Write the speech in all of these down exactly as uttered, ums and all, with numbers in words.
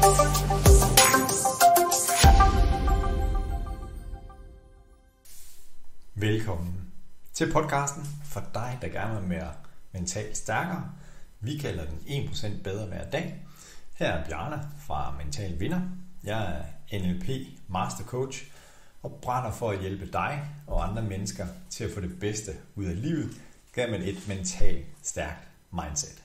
Velkommen til podcasten for dig, der gerne vil være mentalt stærkere. Vi kalder den en procent bedre hver dag. Her er Bjarne fra Mental Vinder. Jeg er N L P Master Coach og brænder for at hjælpe dig og andre mennesker til at få det bedste ud af livet gennem et mentalt stærkt mindset.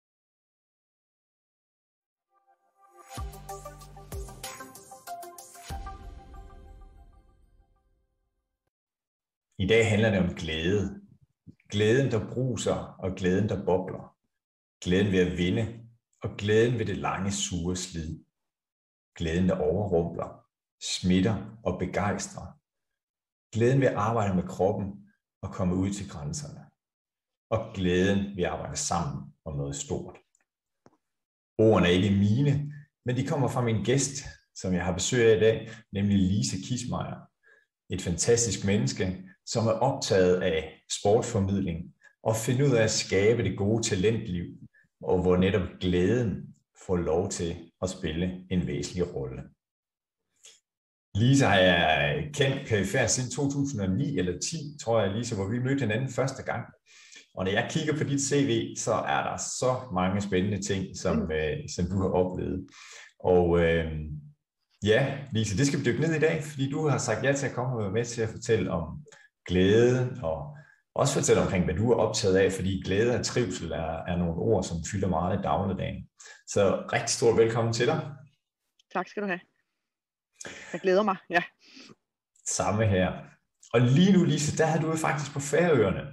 I dag handler det om glæde. Glæden, der bruser, og glæden, der bobler. Glæden ved at vinde, og glæden ved det lange, sure slid. Glæden, der overrumpler, smitter og begejstrer. Glæden ved at arbejde med kroppen og komme ud til grænserne. Og glæden ved at arbejde sammen om noget stort. Ordene er ikke mine, men de kommer fra min gæst, som jeg har besøg af i dag, nemlig Lise Kissmeyer. Et fantastisk menneske, som er optaget af sportsformidling og finder ud af at skabe det gode talentliv, og hvor netop glæden får lov til at spille en væsentlig rolle. Lise har jeg kendt perifært siden to tusind og ni eller ti, tror jeg, Lise, hvor vi mødte hinanden første gang. Og når jeg kigger på dit C V, så er der så mange spændende ting, som, mm. øh, som du har oplevet. Og øh, ja, Lise, det skal vi dykke ned i dag, fordi du har sagt ja til at komme og være med til at fortælle om glæde, og også fortælle omkring, hvad du er optaget af, fordi glæde og trivsel er, er nogle ord, som fylder meget i dagligdagen. Så rigtig stort velkommen til dig. Tak skal du have. Jeg glæder mig, ja. Samme her. Og lige nu, Lise, der er du faktisk på Færøerne.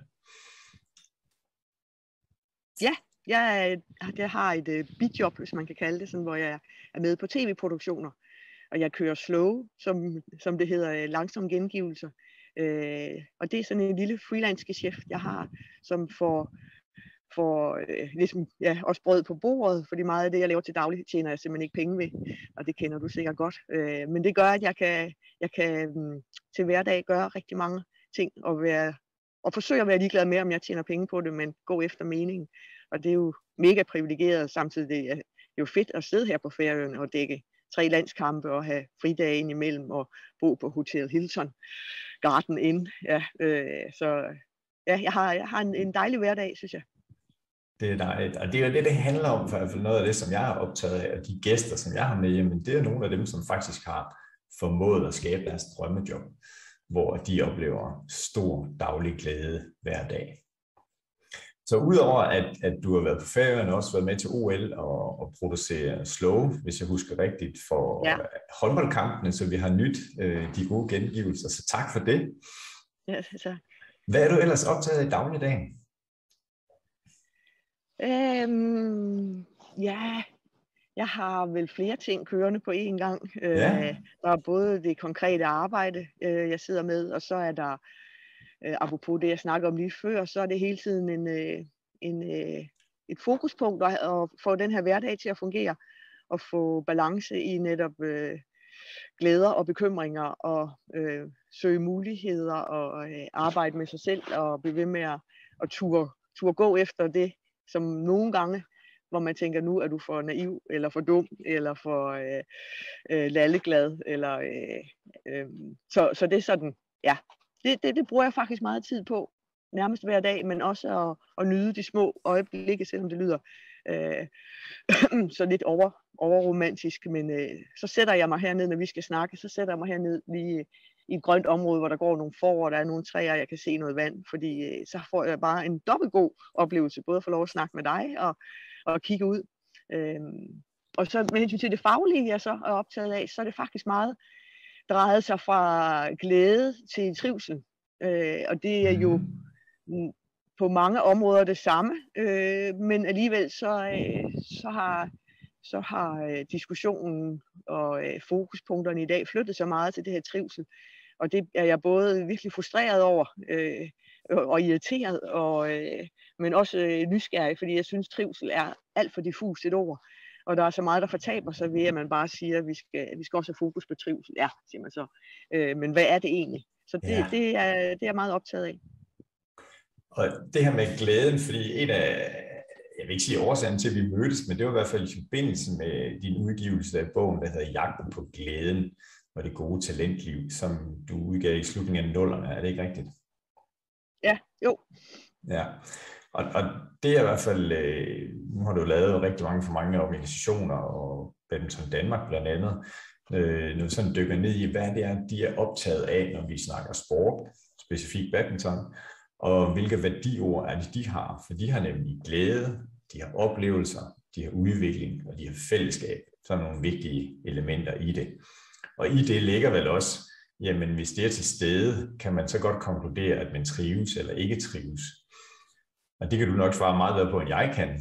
Ja, jeg, jeg har et uh, bidjob, hvis man kan kalde det, sådan, hvor jeg er med på tv-produktioner. Og jeg kører slow, som, som det hedder, langsomme gengivelser. Øh, og det er sådan en lille freelance-geschæft, jeg har, som får, får øh, ligesom, ja, også brød på bordet, fordi meget af det, jeg laver til daglig, tjener jeg simpelthen ikke penge ved, og det kender du sikkert godt. Øh, men det gør, at jeg kan, jeg kan um, til hverdag gøre rigtig mange ting, og, være, og forsøge at være ligeglad med, om jeg tjener penge på det, men gå efter meningen. Og det er jo mega privilegeret, samtidig det er jo fedt at sidde her på Færøerne og dække tre landskampe og have fridage ind imellem og bo på Hotel Hilton Garden Inn. Ja, øh, så ja, jeg har, jeg har en, en dejlig hverdag, synes jeg. Det er dejligt, og det er jo det, det handler om, for i hvert fald noget af det, som jeg har optaget af, og de gæster, som jeg har med, jamen det er nogle af dem, som faktisk har formået at skabe deres drømmejob, hvor de oplever stor daglig glæde hver dag. Så udover at, at du har været på Færøerne og også været med til O L og, og producere slow, hvis jeg husker rigtigt, for ja. håndboldkampene, så vi har nyt øh, de gode gengivelser. Så tak for det. Ja, tak. Hvad er du ellers optaget i dagligdagen? Øhm, ja, jeg har vel flere ting kørende på én gang. Ja. Øh, der er både det konkrete arbejde, øh, jeg sidder med, og så er der Uh, apropos det, jeg snakker om lige før, så er det hele tiden en, uh, en, uh, et fokuspunkt at, at få den her hverdag til at fungere, og få balance i netop uh, glæder og bekymringer, og uh, søge muligheder, og uh, arbejde med sig selv, og blive ved med at, at ture, ture gå efter det, som nogle gange, hvor man tænker, nu er du for naiv, eller for dum, eller for uh, uh, lalleglad, eller, uh, uh, så, så det er sådan, ja. Det, det, det bruger jeg faktisk meget tid på, nærmest hver dag, men også at, at nyde de små øjeblikke, selvom det lyder øh, så lidt over, overromantisk. Men øh, så sætter jeg mig herned, når vi skal snakke, så sætter jeg mig herned lige i et grønt område, hvor der går nogle får, og der er nogle træer, jeg kan se noget vand, fordi øh, så får jeg bare en dobbelt god oplevelse, både at få lov at snakke med dig og, og kigge ud. Øh, og så med hensyn til det faglige, jeg så er optaget af, så er det faktisk meget drejet sig fra glæde til trivsel. Øh, og det er jo på mange områder det samme, øh, men alligevel så, øh, så har, så har øh, diskussionen og øh, fokuspunkterne i dag flyttet så meget til det her trivsel. Og det er jeg både virkelig frustreret over øh, og irriteret, og, øh, men også øh, nysgerrig, fordi jeg synes, trivsel er alt for diffust et ord. Og der er så meget, der fortaber sig ved, at man bare siger, at vi skal, vi skal også have fokus på trivsel. Ja, siger man så. Øh, men hvad er det egentlig? Så det, ja. det, er, det er jeg meget optaget af. Og det her med glæden, fordi en af, jeg vil ikke sige årsagen til, at vi mødtes, men det var i hvert fald i forbindelse med din udgivelse af bogen, der hedder Jagten på glæden og det gode talentliv, som du udgav i slutningen af nullerne. Er det ikke rigtigt? Ja, jo. Ja, og, og det er i hvert fald, øh, nu har du lavet rigtig mange for mange organisationer, og Badminton Danmark blandt andet, øh, noget sådan dykker ned i, hvad det er, de er optaget af, når vi snakker sport, specifikt badminton, og hvilke værdiord er det, de har. For de har nemlig glæde, de har oplevelser, de har udvikling, og de har fællesskab. Sådan nogle vigtige elementer i det. Og i det ligger vel også, jamen hvis det er til stede, kan man så godt konkludere, at man trives eller ikke trives. Og det kan du nok svare meget bedre på, end jeg kan.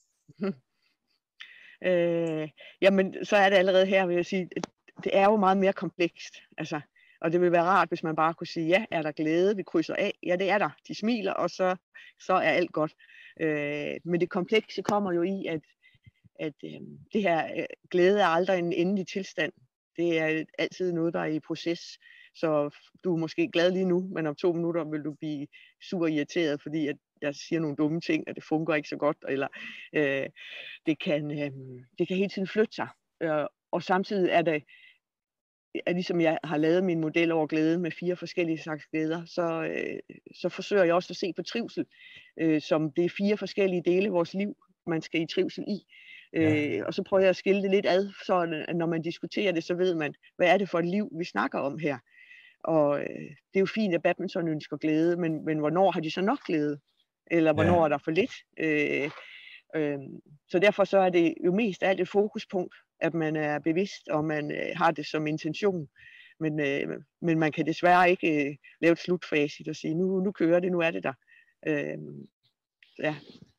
Øh, jamen, så er det allerede her, vil jeg sige, det er jo meget mere komplekst. Altså, og det ville være rart, hvis man bare kunne sige, ja, er der glæde, vi krydser af? Ja, det er der. De smiler, og så, så er alt godt. Øh, men det komplekse kommer jo i, at, at øh, det her øh, glæde er aldrig en endelig tilstand. Det er altid noget, der er i proces. Så du er måske glad lige nu, men om to minutter vil du blive sur irriteret, fordi at jeg siger nogle dumme ting, og det fungerer ikke så godt. Eller øh, det, kan, øh, det kan hele tiden flytte sig. Øh, og samtidig er det, at ligesom jeg har lavet min model over glæde med fire forskellige slags glæder, så, øh, så forsøger jeg også at se på trivsel, øh, som det er fire forskellige dele af vores liv, man skal i trivsel i. Ja. Øh, og så prøver jeg at skille det lidt ad, så når man diskuterer det, så ved man, hvad er det for et liv, vi snakker om her. Og øh, det er jo fint, at badminton ønsker glæde, men, men hvornår har de så nok glæde? Eller hvornår ja. er der for lidt? Øh, øh, så derfor så er det jo mest af alt et fokuspunkt, at man er bevidst, og man øh, har det som intention. Men, øh, men man kan desværre ikke øh, lave et slutfacit og sige, nu, nu kører det, nu er det der. Øh, ja.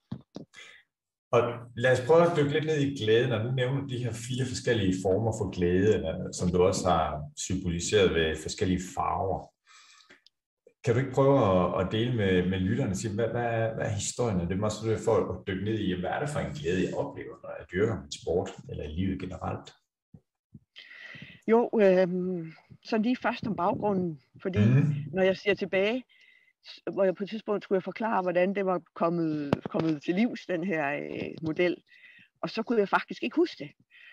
Og lad os prøve at dykke lidt ned i glæden, og nu nævner de her fire forskellige former for glæde, eller, som du også har symboliseret ved forskellige farver. Kan du ikke prøve at, at dele med, med lytterne og sige, hvad, hvad, er, hvad er historien, og det må også for at dykke ned i, hvad er det for en glæde, jeg oplever, når jeg dyrker min sport, eller i livet generelt? Jo, øh, så lige først om baggrunden, fordi mm. når jeg ser tilbage, hvor jeg på et tidspunkt skulle jeg forklare, hvordan det var kommet, kommet til livs, den her øh, model. Og så kunne jeg faktisk ikke huske det.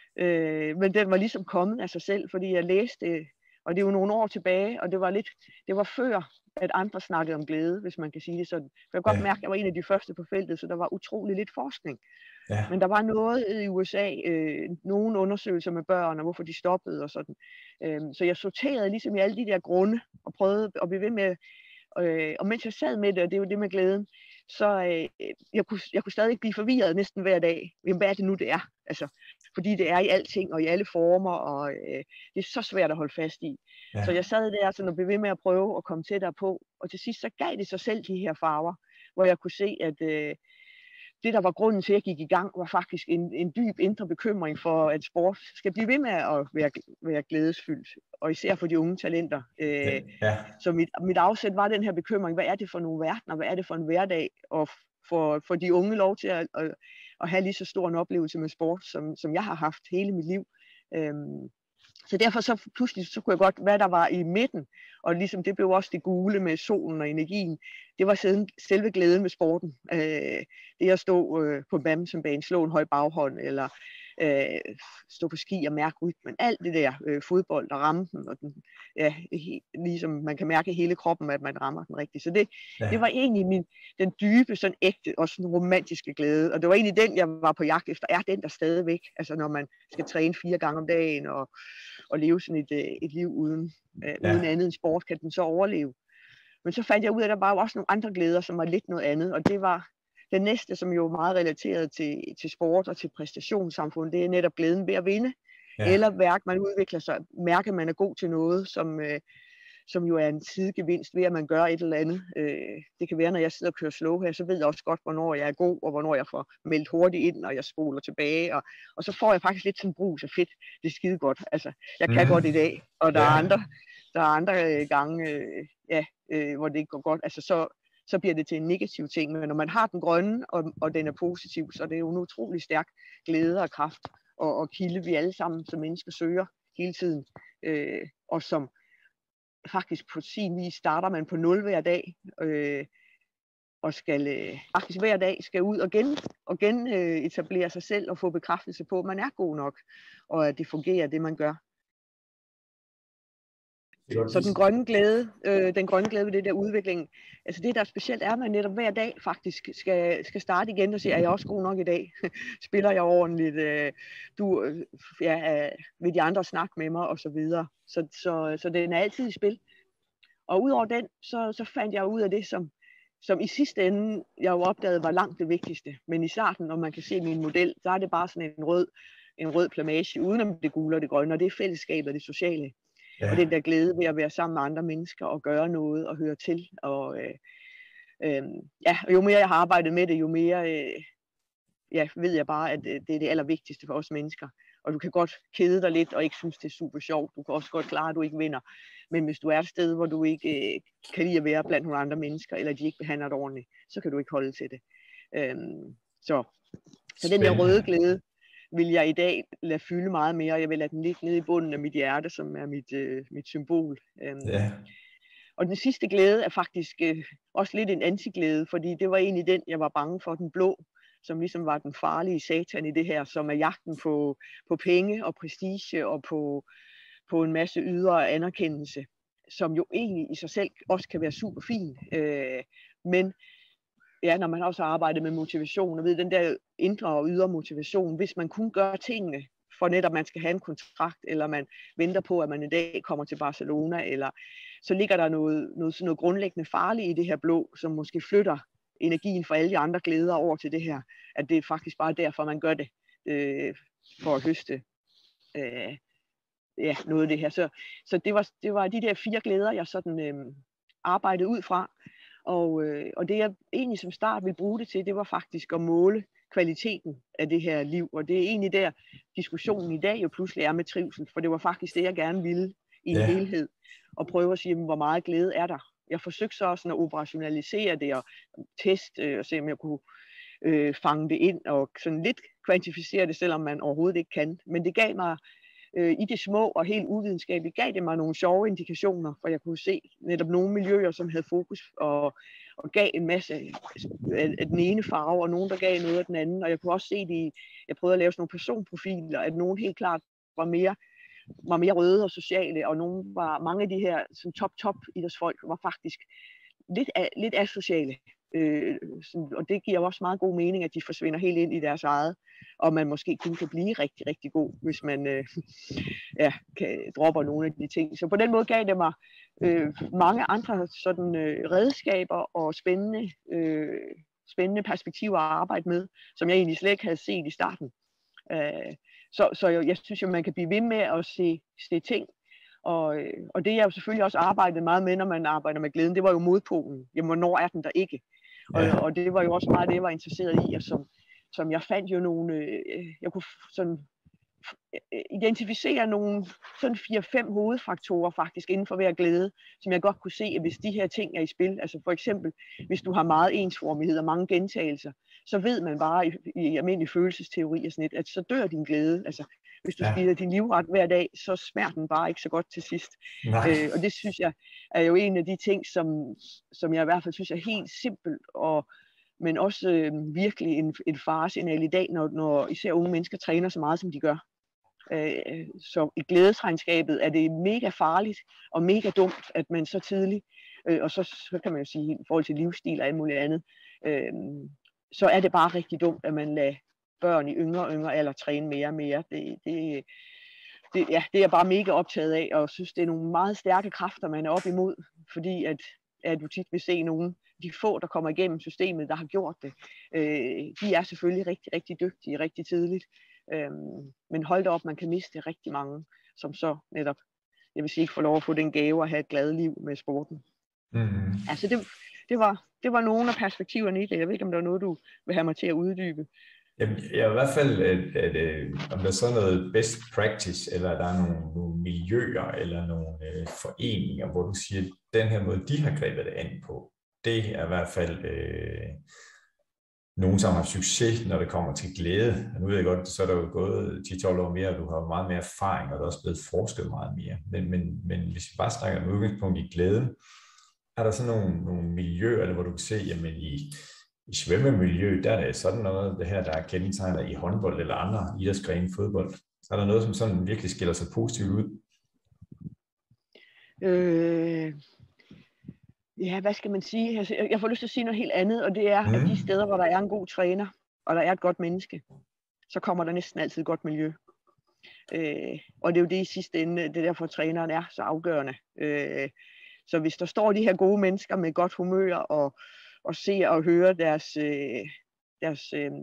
Øh, men den var ligesom kommet af sig selv, fordi jeg læste, og det er jo nogle år tilbage, og det var lidt, det var før, at andre snakkede om glæde, hvis man kan sige det sådan. For jeg kan godt ja. mærke, at jeg var en af de første på feltet, så der var utrolig lidt forskning. Ja. Men der var noget i U S A, øh, nogle undersøgelser med børn, og hvorfor de stoppede og sådan. Øh, så jeg sorterede ligesom i alle de der grunde, og prøvede at blive ved med. Øh, og mens jeg sad med det, og det er jo det med glæden, så øh, jeg, kunne, jeg kunne stadig blive forvirret næsten hver dag. Jamen, hvad er det nu, det er? Altså, fordi det er i alting og i alle former, og øh, det er så svært at holde fast i. Ja. Så jeg sad der sådan, og blev ved med at prøve at komme tættere på, og til sidst så gav det sig selv de her farver, hvor jeg kunne se, at øh, det, der var grunden til, at jeg gik i gang, var faktisk en, en dyb indre bekymring for, at sport skal blive ved med at være, være glædesfyldt, og især for de unge talenter. Øh, ja. Så mit, mit afsæt var den her bekymring, hvad er det for nogle verdener, hvad er det for en hverdag, og for, for de unge lov til at, at, at have lige så stor en oplevelse med sport, som, som jeg har haft hele mit liv. Øh, Så derfor så pludselig så kunne jeg godt, hvad der var i midten, og ligesom det blev også det gule med solen og energien, det var selve glæden med sporten. Øh, det at stå øh, på badmintonbanen, slå en høj baghånd, eller øh, stå på ski og mærke rytmen, alt det der øh, fodbold og ramme den, og den, ja, ligesom man kan mærke hele kroppen, at man rammer den rigtigt. Så det, ja. det var egentlig min, den dybe, sådan ægte og sådan romantiske glæde, og det var egentlig den, jeg var på jagt efter, er den der stadigvæk, altså når man skal træne fire gange om dagen, og og leve sådan et, et liv uden, øh, ja. uden andet end sport, kan den så overleve. Men så fandt jeg ud af, at der var også nogle andre glæder, som var lidt noget andet, og det var den næste, som jo er meget relateret til, til sport og til præstationssamfundet, det er netop glæden ved at vinde, ja. eller værk, man udvikler sig, mærke, at man er god til noget, som, øh, som jo er en sidegevinst ved, at man gør et eller andet. Øh, det kan være, når jeg sidder og kører slow her, så ved jeg også godt, hvornår jeg er god, og hvornår jeg får meldt hurtigt ind, og jeg spoler tilbage, og, og så får jeg faktisk lidt sådan brug, så fedt, det er skide godt. Altså, jeg kan mm. godt i dag, og der ja. er andre, der er andre gange, øh, ja, øh, hvor det ikke går godt. Altså, så, så bliver det til en negativ ting, men når man har den grønne, og, og den er positiv, så det er jo en utrolig stærk glæde og kraft, og, og kilde, vi alle sammen som mennesker søger hele tiden, øh, og som faktisk på sin vis starter man på nul hver dag, øh, og skal øh, faktisk hver dag skal ud og gen, og gen øh, etablere sig selv og få bekræftelse på, at man er god nok, og at det fungerer, det man gør. Så den grønne glæde, øh, den grønne glæde ved det der udvikling, altså det der specielt er, at man netop hver dag faktisk skal, skal starte igen og sige, er jeg også god nok i dag? Spiller jeg ordentligt? Øh, du, øh, ja, øh, vil de andre snakke med mig? Og så videre. Så, så, så den er altid i spil. Og udover den, så, så fandt jeg ud af det, som, som i sidste ende, jeg jo opdagede, var langt det vigtigste. Men i starten, når man kan se min model, så er det bare sådan en rød, en rød plamage, udenom det gule og det grønne, og det er fællesskabet og det sociale. Ja. Og den der glæde ved at være sammen med andre mennesker og gøre noget og høre til. Og, øh, øh, ja, og jo mere jeg har arbejdet med det, jo mere øh, ja, ved jeg bare, at det er det allervigtigste for os mennesker. Og du kan godt kede dig lidt og ikke synes, det er super sjovt. Du kan også godt klare, at du ikke vinder. Men hvis du er et sted, hvor du ikke øh, kan lide at være blandt nogle andre mennesker, eller de ikke behandler dig ordentligt, så kan du ikke holde til det. Øh, så, så den der røde glæde vil jeg i dag lade fylde meget mere, og jeg vil lade den ligge nede i bunden af mit hjerte, som er mit, øh, mit symbol. Øhm, ja. Og den sidste glæde er faktisk øh, også lidt en antiglæde, fordi det var egentlig den, jeg var bange for, den blå, som ligesom var den farlige satan i det her, som er jagten på, på penge og prestige og på, på en masse ydre anerkendelse, som jo egentlig i sig selv også kan være super fin, øh, men ja, når man også har arbejdet med motivation, og ved den der indre og ydre motivation, hvis man kun gør tingene, for netop man skal have en kontrakt, eller man venter på, at man en dag kommer til Barcelona, eller så ligger der noget, noget, noget grundlæggende farligt i det her blå, som måske flytter energien fra alle de andre glæder over til det her, at det er faktisk bare derfor, man gør det, øh, for at høste øh, ja, noget af det her. Så, så det, var, det var de der fire glæder, jeg sådan øh, arbejdede ud fra. Og, øh, og det jeg egentlig som start ville bruge det til, det var faktisk at måle kvaliteten af det her liv. Og det er egentlig der diskussionen i dag jo pludselig er med trivsel, for det var faktisk det, jeg gerne ville i en yeah. helhed. Og prøve at sige, hvor meget glæde er der. Jeg forsøgte så også at operationalisere det og teste øh, og se, om jeg kunne øh, fange det ind og sådan lidt kvantificere det, selvom man overhovedet ikke kan. Men det gav mig øh, i det små og helt uvidenskabeligt, gav det mig nogle sjove indikationer, for jeg kunne se netop nogle miljøer, som havde fokus og, og gav en masse af, af den ene farve, og nogen, der gav noget af den anden. Og jeg kunne også se det i, jeg prøvede at lave sådan nogle personprofiler, at nogen helt klart var mere var mere røde og sociale, og nogle var, mange af de her som top-top idrætsfolk var faktisk lidt, a, lidt asociale. Øh, sådan, og det giver også meget god mening, at de forsvinder helt ind i deres eget, og man måske kun kan blive rigtig, rigtig god, hvis man øh, ja, kan, dropper nogle af de ting. Så på den måde gav det mig øh, mange andre sådan, øh, redskaber og spændende, øh, spændende perspektiver at arbejde med, som jeg egentlig slet ikke havde set i starten. Øh, Så, så jeg, jeg synes jo, man kan blive ved med at se, se ting. Og, og det jeg jo selvfølgelig også arbejdede meget med, når man arbejder med glæden, det var jo modpolen. Jamen, hvornår er den der ikke? Og, ja. og det var jo også meget det, jeg var interesseret i, og som, som jeg fandt jo nogle, øh, jeg kunne sådan identificere nogle sådan fire-fem hovedfaktorer faktisk inden for hver glæde, som jeg godt kunne se, at hvis de her ting er i spil, altså for eksempel, hvis du har meget ensformighed og mange gentagelser, så ved man bare i, i almindelig følelsesteori og sådan et, at så dør din glæde. Altså, hvis du ja. spiser din livret hver dag, så smager den bare ikke så godt til sidst. Øh, og det synes jeg er jo en af de ting, som, som jeg i hvert fald synes er helt simpelt, og, men også øh, virkelig en, en faresignal i dag, når, når især unge mennesker træner så meget, som de gør. Øh, så i glædesregnskabet er det mega farligt og mega dumt, at man så tidligt, øh, og så, så kan man jo sige i forhold til livsstil og alt muligt andet, øh, så er det bare rigtig dumt, at man lader børn i yngre og yngre alder træne mere og mere. Det, det, det, ja, det er jeg bare mega optaget af, og synes, det er nogle meget stærke kræfter, man er op imod, fordi at, at du tit vil se nogen, de få, der kommer igennem systemet, der har gjort det, øh, de er selvfølgelig rigtig, rigtig dygtige, rigtig tidligt. Øhm, men hold da op, man kan miste rigtig mange, som så netop, jeg vil sige, ikke får lov at få den gave at have et glad liv med sporten. Mm-hmm. Altså det, det, var, det var nogle af perspektiverne i det. Jeg ved ikke, om der er noget, du vil have mig til at uddybe. Jamen, jeg i hvert fald, at, at, at, om der er så noget best practice, eller der er nogle, nogle miljøer, eller nogle øh, foreninger, hvor du siger, at den her måde, de har grebet det an på, det er i hvert fald øh, nogen, som har succes, når det kommer til glæde. Nu ved jeg godt, så er der jo gået ti til tolv år mere, og du har meget mere erfaring, og der er også blevet forsket meget mere. Men, men, men hvis vi bare snakker om udgangspunkt i glæden, er der sådan nogle, nogle miljøer, eller hvor du kan se, jamen i, i svømmemiljøet, der er det sådan noget, det her, der er kendetegnet i håndbold eller andre idrætsgrene, fodbold. Så er der noget, som sådan virkelig skiller sig positivt ud? Øh, ja, hvad skal man sige? Altså, jeg får lyst til at sige noget helt andet, og det er, mm. at de steder, hvor der er en god træner, og der er et godt menneske, så kommer der næsten altid et godt miljø. Øh, og det er jo det i sidste ende, det er derfor træneren er så afgørende. Øh, så hvis der står de her gode mennesker med godt humør, og, og ser og hører deres, øh, deres øh,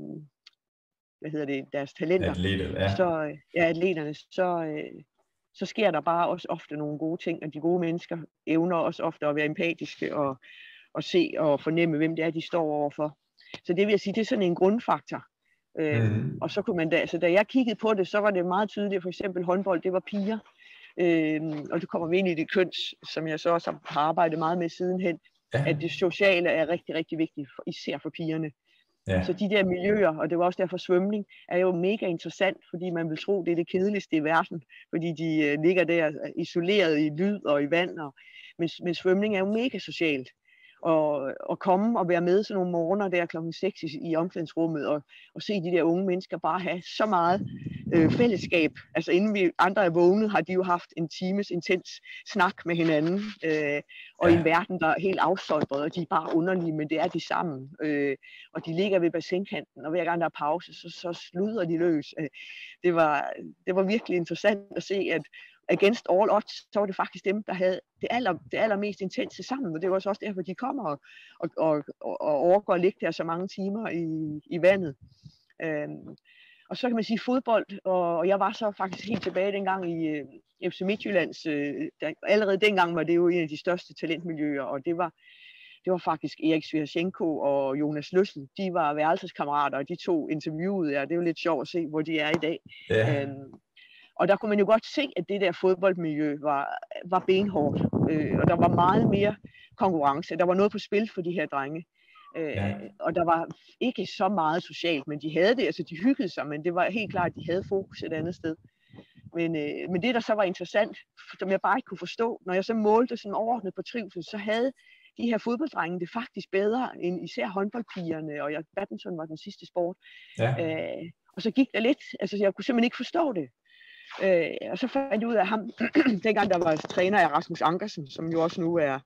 hvad hedder det, deres talenter, Atleter, ja. så, ja, atleterne, så, øh, så sker der bare også ofte nogle gode ting, og de gode mennesker evner også ofte at være empatiske, og, og se og fornemme, hvem det er, de står overfor. Så det vil jeg sige, det er sådan en grundfaktor. Øh, mm. Og så kunne man da, altså da jeg kiggede på det, så var det meget tydeligt, for eksempel håndbold, det var piger, øh, og det kommer vi ind i det køns, som jeg så også har arbejdet meget med sidenhen, ja. At det sociale er rigtig, rigtig vigtigt, for, især for pigerne. Ja. Så de der miljøer, og det var også derfor svømning, er jo mega interessant, fordi man vil tro, det er det kedeligste i verden, fordi de øh, ligger der isoleret i lyd og i vand, og, men, men svømning er jo mega socialt. Og, og komme og være med sådan nogle morgener der klokken seks i, i omklædningsrummet, og, og se de der unge mennesker bare have så meget øh, fællesskab. Altså inden vi andre er vågnet, har de jo haft en times intens snak med hinanden, øh, og ja. I en verden, der er helt afsolbret, og de er bare underlige, men det er de sammen. Øh, og de ligger ved bassinkanten, og hver gang der er pause, så, så sluder de løs. Øh, det, var, det var virkelig interessant at se, at against all odds, så var det faktisk dem, der havde det, aller, det allermest intense sammen, og det var også derfor, de kommer og, og, og, og overgår at ligge der så mange timer i, i vandet. Øhm, og så kan man sige fodbold, og, og jeg var så faktisk helt tilbage dengang i uh, F C Midtjyllands, uh, der, allerede dengang var det jo en af de største talentmiljøer, og det var, det var faktisk Erik Svirchenko og Jonas Løssel, de var værelseskammerater, og de to interviewede jeg, det er jo lidt sjovt at se, hvor de er i dag. Yeah. Øhm, Og der kunne man jo godt se, at det der fodboldmiljø var, var benhårdt, øh, og der var meget mere konkurrence. Der var noget på spil for de her drenge, øh, ja. Og der var ikke så meget socialt, men de havde det, altså de hyggede sig, men det var helt klart, at de havde fokus et andet sted. Men, øh, men det, der så var interessant, som jeg bare ikke kunne forstå, når jeg så målte sådan overordnet på trivsel, så havde de her fodbolddrenge det faktisk bedre end især håndboldpigerne, og jeg, badminton var den sidste sport. Ja. Øh, og så gik der lidt, altså jeg kunne simpelthen ikke forstå det. Øh, og så fandt jeg ud af ham, dengang der var træner af Rasmus Ankersen, som jo også nu er,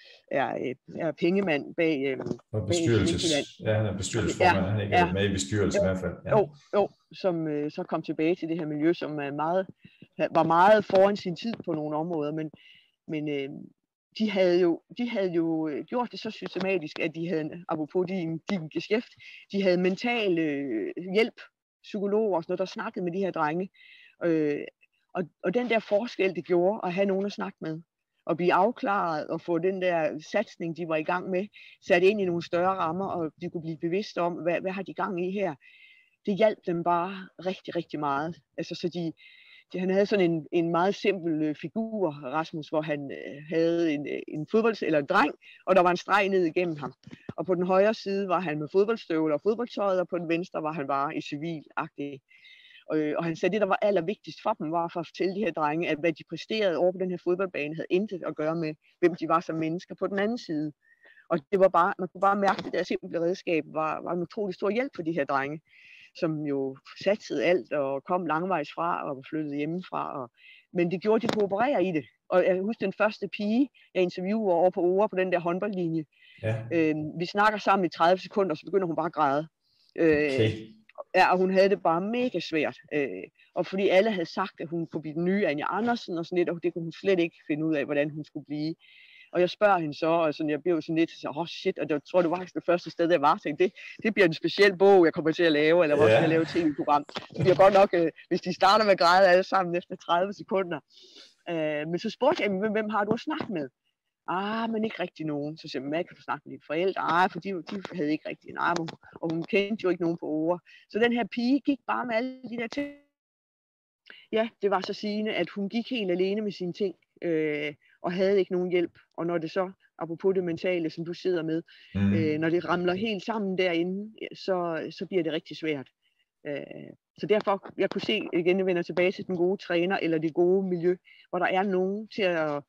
er, er pengemand bag, øh, og bestyrelses, bag ja, han er bestyrelsesformand, ja, han er ikke ja, med i bestyrelsen jo, i hvert fald. Ja. Jo, jo, som øh, så kom tilbage til det her miljø, som er meget, var meget foran sin tid på nogle områder, men, men øh, de havde jo, de havde jo gjort det så systematisk, at de havde, apropos din, din geschæft, de havde mental øh, hjælp, psykologer og sådan noget, der snakkede med de her drenge. Øh, og, og den der forskel, det gjorde at have nogen at snakke med, og blive afklaret og få den der satsning, de var i gang med, sat ind i nogle større rammer, og de kunne blive bevidste om, hvad, hvad har de gang i her. Det hjalp dem bare rigtig, rigtig meget. Altså, så de, de, han havde sådan en, en meget simpel figur, Rasmus, hvor han øh, havde en, en fodbold eller en dreng, og der var en streg ned igennem ham. Og på den højre side var han med fodboldstøvler og fodboldtøjet, og på den venstre var han bare i civilagtig. Og han sagde, at det, der var allervigtigst for dem, var for at fortælle de her drenge, at hvad de præsterede over på den her fodboldbane, havde intet at gøre med, hvem de var som mennesker på den anden side. Og det var bare, man kunne bare mærke, at deres simple redskab var, var en utrolig stor hjælp for de her drenge, som jo satsede alt og kom langvejs fra og flyttede hjemmefra. Og, men det gjorde, at de kunne operere i det. Og jeg husker den første pige, jeg interviewede over på Ore på den der håndboldlinje. Ja. Øh, vi snakker sammen i tredive sekunder, så begynder hun bare at græde. Øh, okay. Ja, og hun havde det bare mega svært. Øh, og fordi alle havde sagt, at hun kunne blive den nye Anja Andersen og sådan lidt, og det kunne hun slet ikke finde ud af, hvordan hun skulle blive. Og jeg spørger hende så, og sådan, jeg blev sådan lidt, så åh oh shit, og det tror det var faktisk det første sted, jeg var, tænkte, det, det bliver en speciel bog, jeg kommer til at lave, eller hvor yeah. jeg lave et tv-program. Det bliver godt nok, øh, hvis de starter med at græde alle sammen efter tredive sekunder. Øh, men så spurgte jeg, hvem, hvem har du at snakke med? Ah, men ikke rigtig nogen. Så siger jeg, hvad kan du snakke med dine forældre? Ah, for de, de havde ikke rigtig en arm, og hun kendte jo ikke nogen på Ore. Så den her pige gik bare med alle de der ting. Ja, det var så sigende, at hun gik helt alene med sine ting, øh, og havde ikke nogen hjælp. Og når det så, apropos det mentale, som du sidder med, mm. øh, når det ramler helt sammen derinde, så, så bliver det rigtig svært. Øh, så derfor, jeg kunne se, igen, jeg vender tilbage til den gode træner, eller det gode miljø, hvor der er nogen til at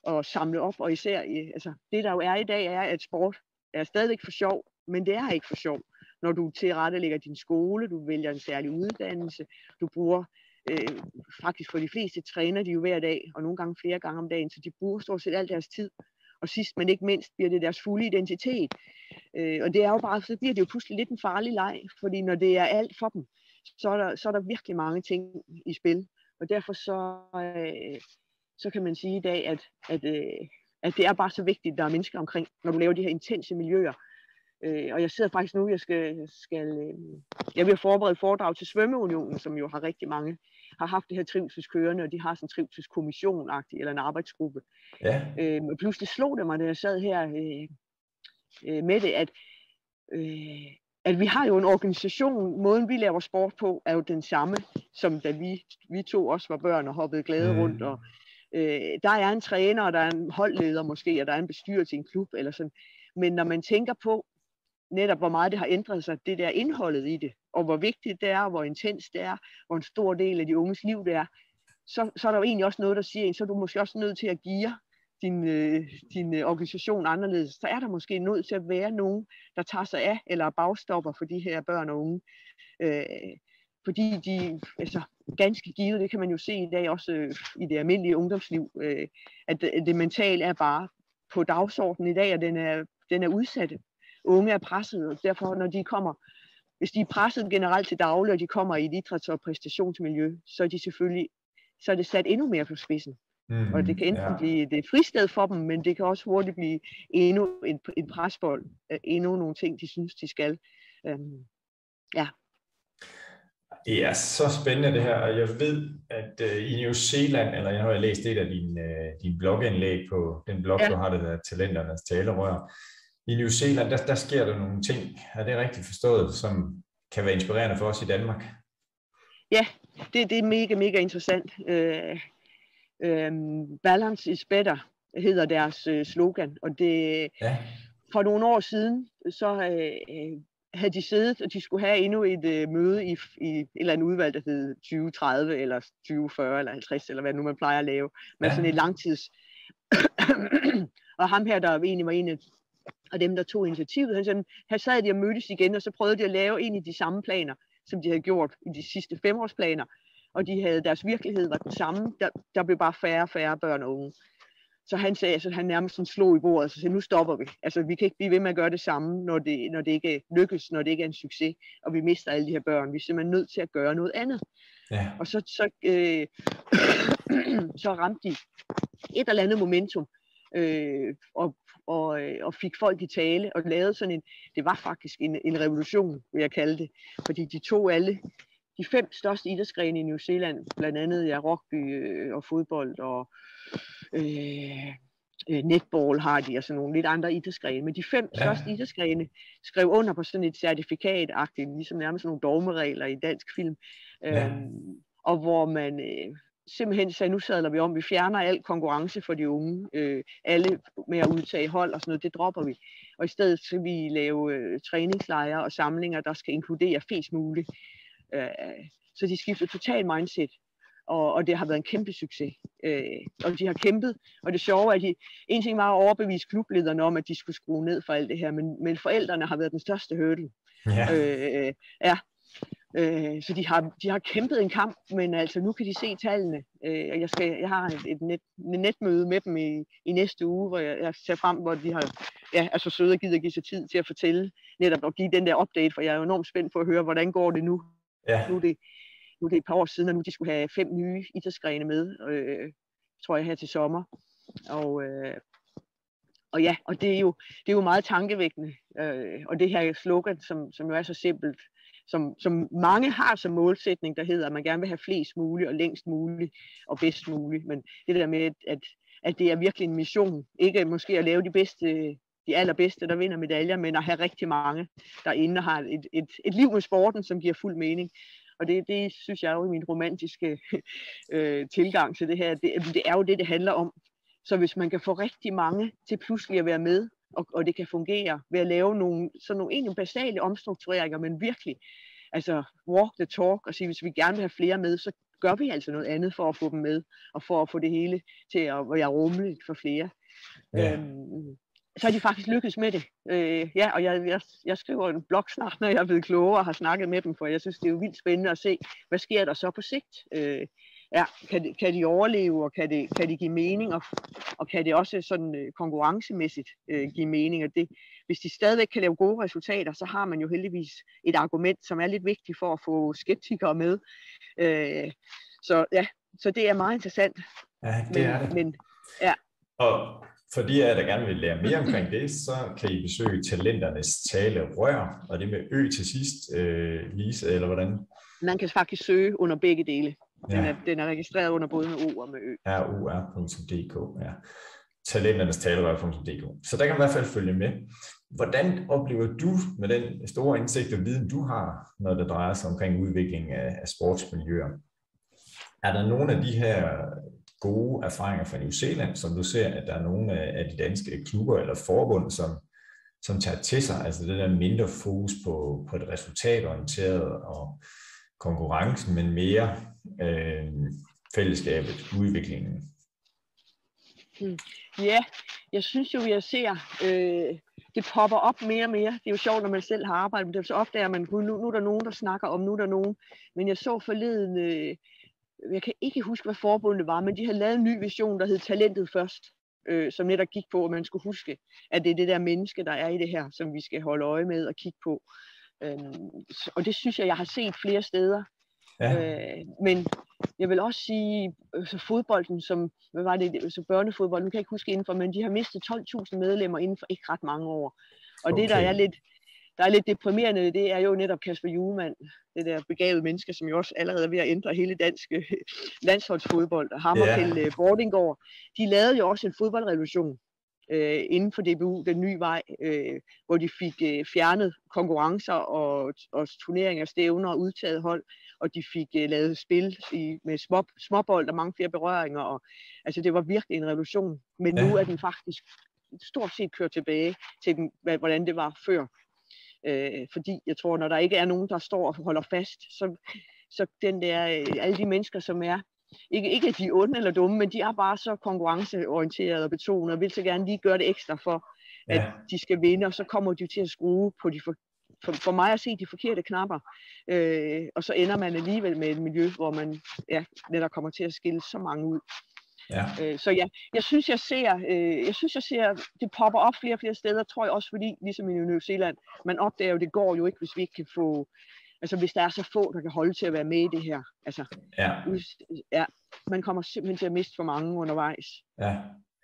at samle op, og især altså, det der jo er i dag er, at sport er stadigvæk for sjov, men det er ikke for sjov. Når du tilrettelægger din skole, du vælger en særlig uddannelse, du bruger øh, faktisk for de fleste træner de jo hver dag, og nogle gange flere gange om dagen, så de bruger stort set al deres tid. Og sidst men ikke mindst bliver det deres fulde identitet. Øh, og det er jo bare, så bliver det jo pludselig lidt en farlig leg, fordi når det er alt for dem, så er der, så er der virkelig mange ting i spil. Og derfor så, øh, så kan man sige i dag, at, at, øh, at det er bare så vigtigt, at der er mennesker omkring, når du laver de her intense miljøer. Øh, og jeg sidder faktisk nu, jeg skal, skal øh, jeg vil forberede foredrag til Svømmeunionen, som jo har rigtig mange, har haft det her trivselskørende, og de har sådan en trivselskommission-agtig, eller en arbejdsgruppe. Ja. Øh, og pludselig slog det mig, da jeg sad her øh, øh, med det, at, øh, at vi har jo en organisation, måden vi laver sport på, er jo den samme, som da vi, vi to også var børn og hoppede glade mm. rundt, og øh, der er en træner, og der er en holdleder måske, og der er en bestyrelse i en klub, eller sådan. Men når man tænker på, netop hvor meget det har ændret sig, det der indholdet i det, og hvor vigtigt det er, hvor intens det er, hvor en stor del af de unges liv det er, så, så er der jo egentlig også noget, der siger, så er du måske også nødt til at geare din, øh, din øh, organisation anderledes. Så er der måske nødt til at være nogen, der tager sig af, eller bagstopper for de her børn og unge. Øh, fordi de, altså ganske givet, det kan man jo se i dag også øh, i det almindelige ungdomsliv, øh, at det, det mentale er bare på dagsordenen i dag, og den er, den er udsat. Unge er presset, og derfor når de kommer, hvis de er presset generelt til daglig, og de kommer i et idræts- og præstationsmiljø, så er de selvfølgelig, så er det sat endnu mere på spidsen. Mm, og det kan enten ja. blive det fristed for dem, men det kan også hurtigt blive endnu en, en presbold, endnu nogle ting, de synes, de skal. Um, ja. Det er så spændende det her, og jeg ved, at uh, i New Zealand, eller jeg har læst et af dine uh, din blogindlæg på den blog, ja. du har, det der Talenternes talerør. I New Zealand, der, der sker der nogle ting, er det rigtigt forstået, som kan være inspirerende for os i Danmark? Ja, det, det er mega, mega interessant. Uh, uh, Balance is better hedder deres uh, slogan, og det ja. for nogle år siden, så uh, havde de siddet, og de skulle have endnu et uh, møde i, i et eller andet udvalg, der hed tyve tredive, eller tyve fyrre, eller halvtreds, eller hvad nu man plejer at lave, men ja. sådan et langtids. Og ham her, der egentlig var en af og dem, der tog initiativet, han sagde, her sad de og mødtes igen, og så prøvede de at lave en af de samme planer, som de havde gjort i de sidste femårsplaner, og de havde, deres virkelighed var den samme, der, der blev bare færre og færre børn og unge. Så han sagde, altså han nærmest sådan slog i bordet, og så sagde, nu stopper vi. Altså vi kan ikke blive ved med at gøre det samme, når det, når det ikke lykkes, når det ikke er en succes, og vi mister alle de her børn. Vi er simpelthen nødt til at gøre noget andet. Ja. Og så, så, øh, så ramte de et eller andet momentum, øh, og Og, og fik folk i tale og lavede sådan en, det var faktisk en, en revolution, vil jeg kalde det, fordi de tog alle, de fem største idrætsgrene i New Zealand, blandt andet ja, rugby øh, og fodbold og øh, netball har de, og sådan nogle lidt andre idrætsgrene, men de fem ja. største idrætsgrene skrev under på sådan et certifikat-agtigt, ligesom nærmest nogle dogmeregler i dansk film, ja. øhm, og hvor man øh, simpelthen sagde, nu sadler vi om, vi fjerner al konkurrence for de unge, øh, alle med at udtage hold og sådan noget, det dropper vi. Og i stedet skal vi lave øh, træningslejre og samlinger, der skal inkludere flest muligt. Øh, så de skifter total mindset, og, og det har været en kæmpe succes. Øh, og de har kæmpet, og det sjove er, at de, en ting var at overbevise klublederne om, at de skulle skrue ned for alt det her, men, men forældrene har været den største hurdle. Ja. Øh, ja. Øh, så de har, de har kæmpet en kamp, men altså nu kan de se tallene. Øh, jeg, skal, jeg har et, et, net, et netmøde med dem i, i næste uge, hvor jeg, jeg ser frem, hvor de har ja, altså søde og gider at give sig tid til at fortælle, netop at give den der update, for jeg er jo enormt spændt på at høre, hvordan går det nu. Ja. Nu, er det, nu er det et par år siden, og nu de skulle have fem nye idrætsgrene med, øh, tror jeg her til sommer. Og, øh, og ja, og det er jo, det er jo meget tankevækkende. Øh, og det her slogan, som, som jo er så simpelt, Som, som mange har som målsætning, der hedder, at man gerne vil have flest muligt og længst muligt og bedst muligt. Men det der med, at, at det er virkelig en mission. Ikke måske at lave de bedste, de allerbedste, der vinder medaljer, men at have rigtig mange derinde og har et, et, et liv med sporten, som giver fuld mening. Og det, det synes jeg jo i min romantiske øh, tilgang til det her. Det, det er jo det, det handler om. Så hvis man kan få rigtig mange til pludselig at være med, og, og det kan fungere ved at lave nogle, sådan nogle egentlig basale omstruktureringer, men virkelig, altså walk the talk, og sige, hvis vi gerne vil have flere med, så, gør vi altså noget andet for at få dem med, og for at få det hele til at være rummeligt for flere. Ja. Øhm, så har de faktisk lykkedes med det. Øh, ja, og jeg, jeg, jeg skriver en blog snart, når jeg er blevet klogere og har snakket med dem, for jeg synes, det er jo vildt spændende at se, hvad sker der så på sigt. Øh, ja, kan, de, kan de overleve, og kan, det, kan de give mening, og, og kan det også sådan øh, konkurrencemæssigt øh, give mening. Og det, hvis de stadigvæk kan lave gode resultater, så har man jo heldigvis et argument, som er lidt vigtigt for at få skeptikere med. Øh, så ja, så det er meget interessant. Ja, det er det. Men, ja. Og for de af jer, der gerne vil lære mere omkring det, så kan I besøge Talenternes Talerør, og det med ø til sidst, øh, Lise, eller hvordan? Man kan faktisk søge under begge dele. Den, Ja. er, den er registreret under både med O og med ø. r o r punktum d k, ja. talenternes talerør punktum d k. Så der kan man i hvert fald følge med. Hvordan oplever du med den store indsigt og viden, du har, når det drejer sig omkring udvikling af, af sportsmiljøer? Er der nogle af de her gode erfaringer fra New Zealand, som du ser, at der er nogle af de danske klubber eller forbund, som, som tager til sig, altså det der mindre fokus på, på det resultatorienterede og konkurrencen, men mere øh, fællesskabet, udviklingen? Hmm. Ja, jeg synes jo, jeg ser, øh, det popper op mere og mere. Det er jo sjovt, når man selv har arbejdet med det, så opdager man, nu, nu er der nogen, der snakker om, nu er der nogen. Men jeg så forleden, øh, jeg kan ikke huske, hvad forbundet var, men de havde lavet en ny vision, der hed Talentet Først, øh, som netop gik på, at man skulle huske, at det er det der menneske, der er i det her, som vi skal holde øje med og kigge på. Øh, og det synes jeg, jeg har set flere steder. Ja. Øh, men jeg vil også sige, så fodbolden, som, hvad var det, så børnefodbold, nu kan jeg ikke huske indenfor, men de har mistet tolv tusind medlemmer inden for ikke ret mange år. Og okay. det, der er lidt, der er lidt deprimerende, det er jo netop Kasper Hjulmand, det der begavede menneske, som jo også allerede er ved at ændre hele danske landsholdsfodbold, og ham og Kjeld yeah. Bordinggaard, de lavede jo også en fodboldrevolution øh, inden for D B U, den nye vej, øh, hvor de fik øh, fjernet konkurrencer og, og turneringer, stævner og udtaget hold, og de fik uh, lavet spil i, med små, småbold og mange flere berøringer. Og, altså det var virkelig en revolution. Men ja. Nu er den faktisk stort set kørt tilbage til, den, hvordan det var før. Øh, fordi jeg tror, når der ikke er nogen, der står og holder fast, så, så den der, alle de mennesker, som er, ikke, ikke at de er onde eller dumme, men de er bare så konkurrenceorienterede og betonet, og vil så gerne lige gøre det ekstra for, at ja. De skal vinde, og så kommer de til at skrue på de for, For, for mig at se de forkerte knapper, øh, og så ender man alligevel med et miljø, hvor man ja, netop kommer til at skille så mange ud. Ja. Øh, så ja, jeg synes, jeg ser, øh, jeg synes, jeg ser, det popper op flere og flere steder, tror jeg også, fordi, ligesom i New Zealand, man opdager jo, det går jo ikke, hvis vi ikke kan få, altså hvis der er så få, der kan holde til at være med i det her. Altså, ja. Ja, man kommer simpelthen til at miste for mange undervejs. Ja.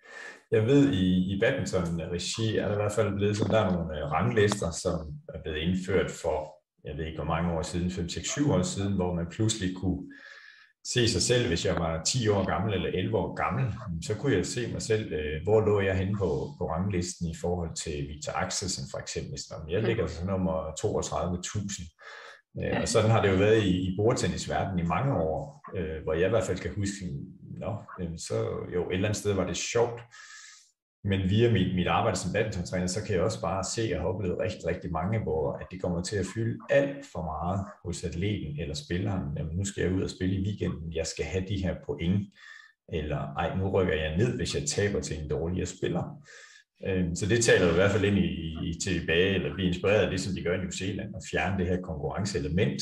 Jeg ved, i, i badminton-regi er der i hvert fald blevet sådan, der er nogle ranglister, som er blevet indført for, jeg ved ikke hvor mange år siden, fem, seks, syv år siden, hvor man pludselig kunne se sig selv, hvis jeg var ti år gammel eller elleve år gammel, så kunne jeg se mig selv, hvor lå jeg henne på, på ranglisten i forhold til Victor Axelsen for eksempel. Jeg ligger så nummer toogtredive tusind. Og sådan har det jo været i, i bordtennisverdenen i mange år, øh, hvor jeg i hvert fald kan huske, nå, så jo et eller andet sted var det sjovt, men via mit, mit arbejde som badmintontræner, så kan jeg også bare se og have oplevet rigtig, rigtig mange, hvor at det kommer til at fylde alt for meget hos atleten eller spilleren. Jamen, nu skal jeg ud og spille i weekenden, jeg skal have de her point, eller ej, nu rykker jeg ned, hvis jeg taber til en dårligere spiller. Så det taler i hvert fald ind i, i tilbage, eller blive inspireret af det, som de gør i New Zealand, og fjerne det her konkurrenceelement.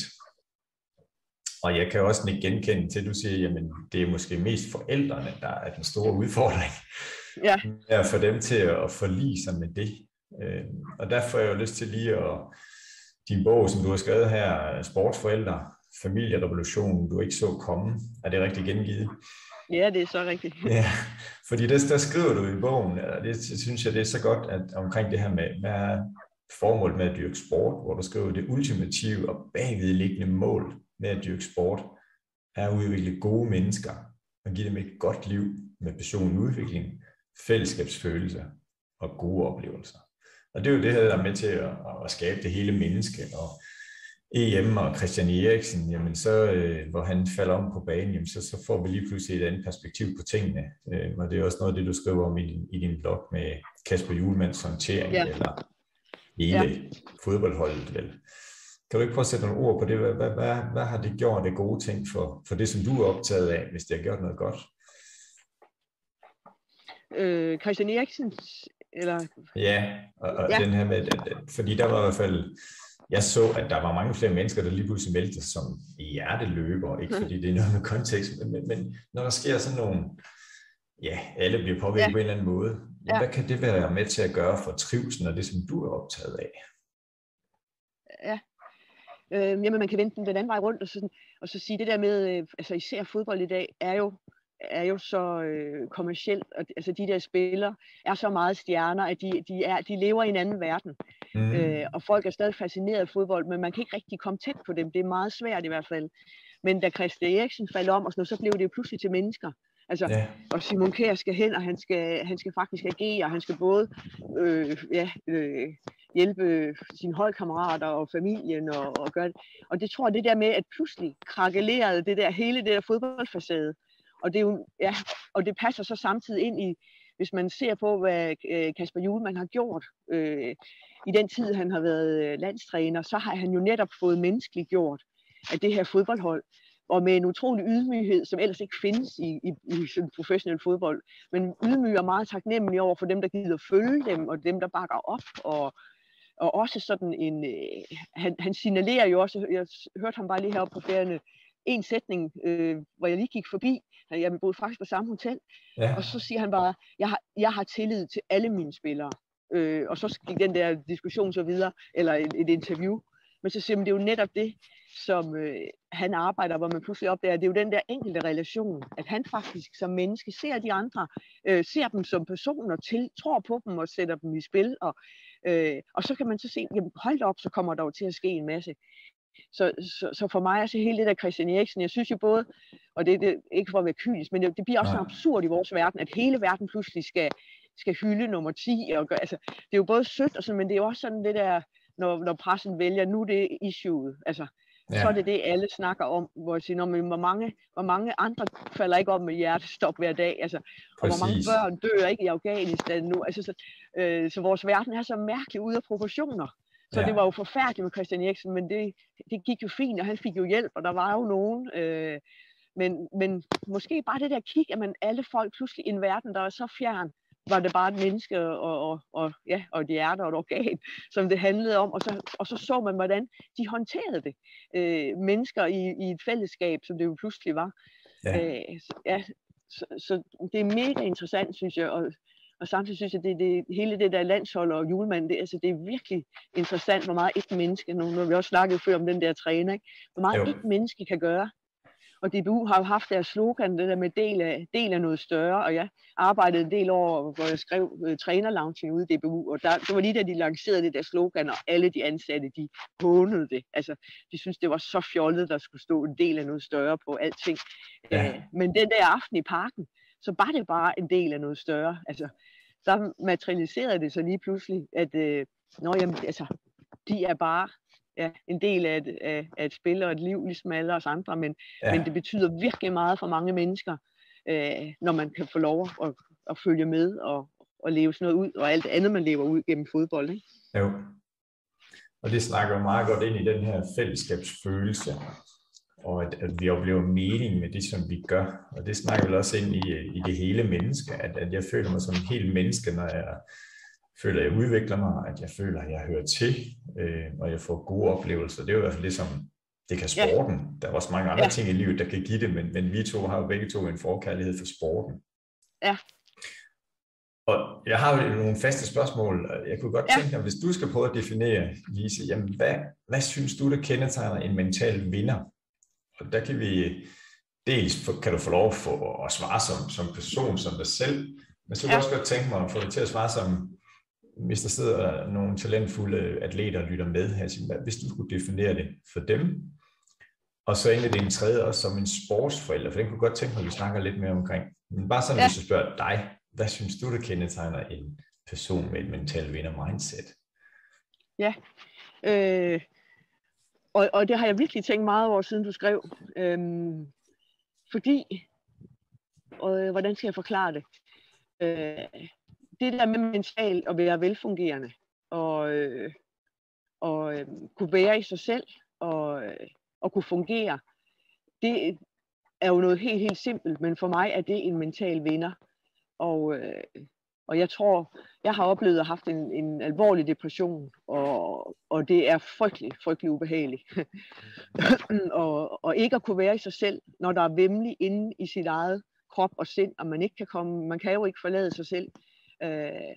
Og jeg kan også ikke genkende til, at du siger, jamen det er måske mest forældrene, der er den store udfordring. Ja. At få dem til at forlige sig med det. Og derfor har jeg jo lyst til lige at, din bog, som du har skrevet her, Sportsforældre, Familierevolutionen, du ikke så komme, er det rigtig gengivet? Ja, det er så rigtigt. Ja, fordi der, der skriver du i bogen, og det synes jeg, det er så godt, at omkring det her med, hvad er formålet med at dyrke sport, hvor du skriver, det ultimative og bagvedliggende mål med at dyrke sport, er at udvikle gode mennesker, og give dem et godt liv med personlig udvikling, fællesskabsfølelse og gode oplevelser. Og det er jo det her, der er med til at, at skabe det hele menneske, og E M og Christian Eriksen, jamen så, øh, hvor han falder om på banen, jamen så, så får vi lige pludselig et andet perspektiv på tingene. Øh, og det er også noget af det, du skriver om i din, i din blog med Kasper Hjulmands håndtering, ja. Eller hele ja. Fodboldholdet vel. Kan du ikke prøve at sætte nogle ord på det? Hvad, hvad, hvad, hvad har det gjort af gode ting for, for det, som du er optaget af, hvis det har gjort noget godt? Øh, Christian Eriksens, eller... Ja, og, og ja. den her med, at, at, fordi der var i hvert fald, jeg så, at der var mange flere mennesker, der lige pludselig meldte som hjerteløber, ikke fordi det er noget med kontekst, men, men når der sker sådan nogle, ja, alle bliver påvirket ja. på en eller anden måde, ja. hvad kan det være med til at gøre for trivslen og det, som du er optaget af? Ja, øh, jamen man kan vente den den anden vej rundt, og så, og så sige det der med, øh, altså især fodbold i dag, er jo, er jo så øh, kommercielt, og altså de der spillere er så meget stjerner, at de, de, er, de lever i en anden verden, mm. øh, og folk er stadig fascineret af fodbold, men man kan ikke rigtig komme tæt på dem, det er meget svært i hvert fald, men da Christian Eriksen faldt om, og sådan noget, så blev det jo pludselig til mennesker. Altså, ja. Og Simon Kjær skal hen, og han skal, han skal faktisk agere, han skal både øh, ja, øh, hjælpe sine holdkammerater og familien og, og gøre det. Og det tror jeg, det der med, at pludselig krakelerede det der, hele det der fodboldfacade. Og det, er jo, ja, og det passer så samtidig ind i, hvis man ser på, hvad Kasper Hjulmand har gjort øh, i den tid, han har været landstræner, så har han jo netop fået menneskeligt gjort af det her fodboldhold. Og med en utrolig ydmyghed, som ellers ikke findes i, i, i sådan professionel fodbold. Men ydmyg og meget taknemmelig over for dem, der gider følge dem, og dem, der bakker op. Og, og også sådan en... Øh, han, han signalerer jo også, jeg hørte ham bare lige heroppe på Færøerne, en sætning, øh, hvor jeg lige gik forbi. Jeg boede faktisk på samme hotel. Ja. Og så siger han bare, jeg har, jeg har tillid til alle mine spillere. Øh, og så gik den der diskussion så videre, eller et, et interview. Men så siger man, det er jo netop det, som øh, han arbejder, hvor man pludselig opdager, det er jo den der enkelte relation, at han faktisk som menneske ser de andre, øh, ser dem som personer, til, tror på dem og sætter dem i spil, og, øh, og så kan man så se, jamen hold op, så kommer der jo til at ske en masse. Så, så, så for mig er så hele det der Christian Eriksen, jeg synes jo både, og det er det, ikke for at være kynisk, men det, det bliver også Nej. absurd i vores verden, at hele verden pludselig skal, skal hylde nummer ti, og gøre, altså, det er jo både sødt, og sådan, men det er jo også sådan det der, når, når pressen vælger, nu det er issueet, altså, ja. Så er det det, alle snakker om, hvor jeg siger, når, hvor, mange, hvor mange andre falder ikke om med hjertestop hver dag, altså, og hvor mange børn dør ikke i Afghanistan nu, altså, så, øh, så vores verden er så mærkelig ude af proportioner. Så ja. Det var jo forfærdeligt med Christian Eriksen, men det, det gik jo fint, og han fik jo hjælp, og der var jo nogen, øh, men, men måske bare det der kig, at man alle folk pludselig i en verden, der er så fjern, var det bare et menneske og, og, og, ja, og et hjerte og et organ, som det handlede om, og så, og så så man, hvordan de håndterede det. Øh, mennesker i, i et fællesskab, som det jo pludselig var. Ja. Øh, så, ja, så, så det er mega interessant, synes jeg, og, og samtidig synes jeg, det, det hele det der landshold og Hjulmand, det, altså, det er virkelig interessant, hvor meget et menneske, nu har vi også snakket før om den der træner, ikke? Hvor meget jo. et menneske kan gøre. Og D B U har jo haft deres slogan, det der med del af, del af noget større, og jeg arbejdede en del år, hvor jeg skrev uh, trænerlaunching ude i D B U, og der, det var lige da de lancerede det der slogan, og alle de ansatte, de hånede det. Altså, de syntes, det var så fjollet, der skulle stå en del af noget større på alting. Ja. Uh, men den der aften i parken, så var det bare en del af noget større. Altså, så materialiserede det så lige pludselig, at uh, nå, jamen, altså, de er bare... Ja, en del af et, af, af et spil og et liv, ligesom alle os andre, men, ja. men det betyder virkelig meget for mange mennesker, øh, når man kan få lov at, at følge med og, og leve sådan noget ud, og alt det andet, man lever ud gennem fodbold. Ikke? Jo, og det snakker meget godt ind i den her fællesskabsfølelse, og at, at vi oplever mening med det, som vi gør, og det snakker vel også ind i, i det hele menneske, at, at jeg føler mig som en helt menneske, når jeg føler, at jeg udvikler mig, at jeg føler, at jeg hører til, øh, og jeg får gode oplevelser. Det er jo i hvert fald det, som det kan sporten. Ja. Der er også mange andre ja. ting i livet, der kan give det, men, men vi to har jo begge to en forkærlighed for sporten. Ja. Og jeg har jo nogle faste spørgsmål. Jeg kunne godt ja. tænke mig, hvis du skal prøve at definere, Lise, jamen hvad, hvad synes du, der kendetegner en mental vinder? Og der kan vi dels, kan du få lov for at svare som, som person, som dig selv, men så kan jeg ja. også godt tænke mig at få dig til at svare som hvis der sidder nogle talentfulde atleter og lytter med her, hvis du skulle definere det for dem, og så egentlig det en tredje også som en sportsforælder, for den kunne godt tænke mig, at vi snakker lidt mere omkring. Men bare sådan, ja. hvis jeg spørger dig, hvad synes du, der kendetegner en person med et mental vinder-mindset? Ja, øh, og, og det har jeg virkelig tænkt meget over, siden du skrev. Øhm, fordi, og øh, hvordan skal jeg forklare det? Øh, det der med mentalt at være velfungerende og, øh, og øh, kunne være i sig selv og, øh, og kunne fungere. Det er jo noget helt, helt simpelt, men for mig er det en mental vinder. Og, øh, og jeg tror, jeg har oplevet at have haft en, en alvorlig depression, og, og det er frygtelig, frygtelig ubehageligt. og, og ikke at kunne være i sig selv, når der er væmmelig inde i sit eget krop og sind, og man ikke kan komme, man kan jo ikke forlade sig selv. Øh,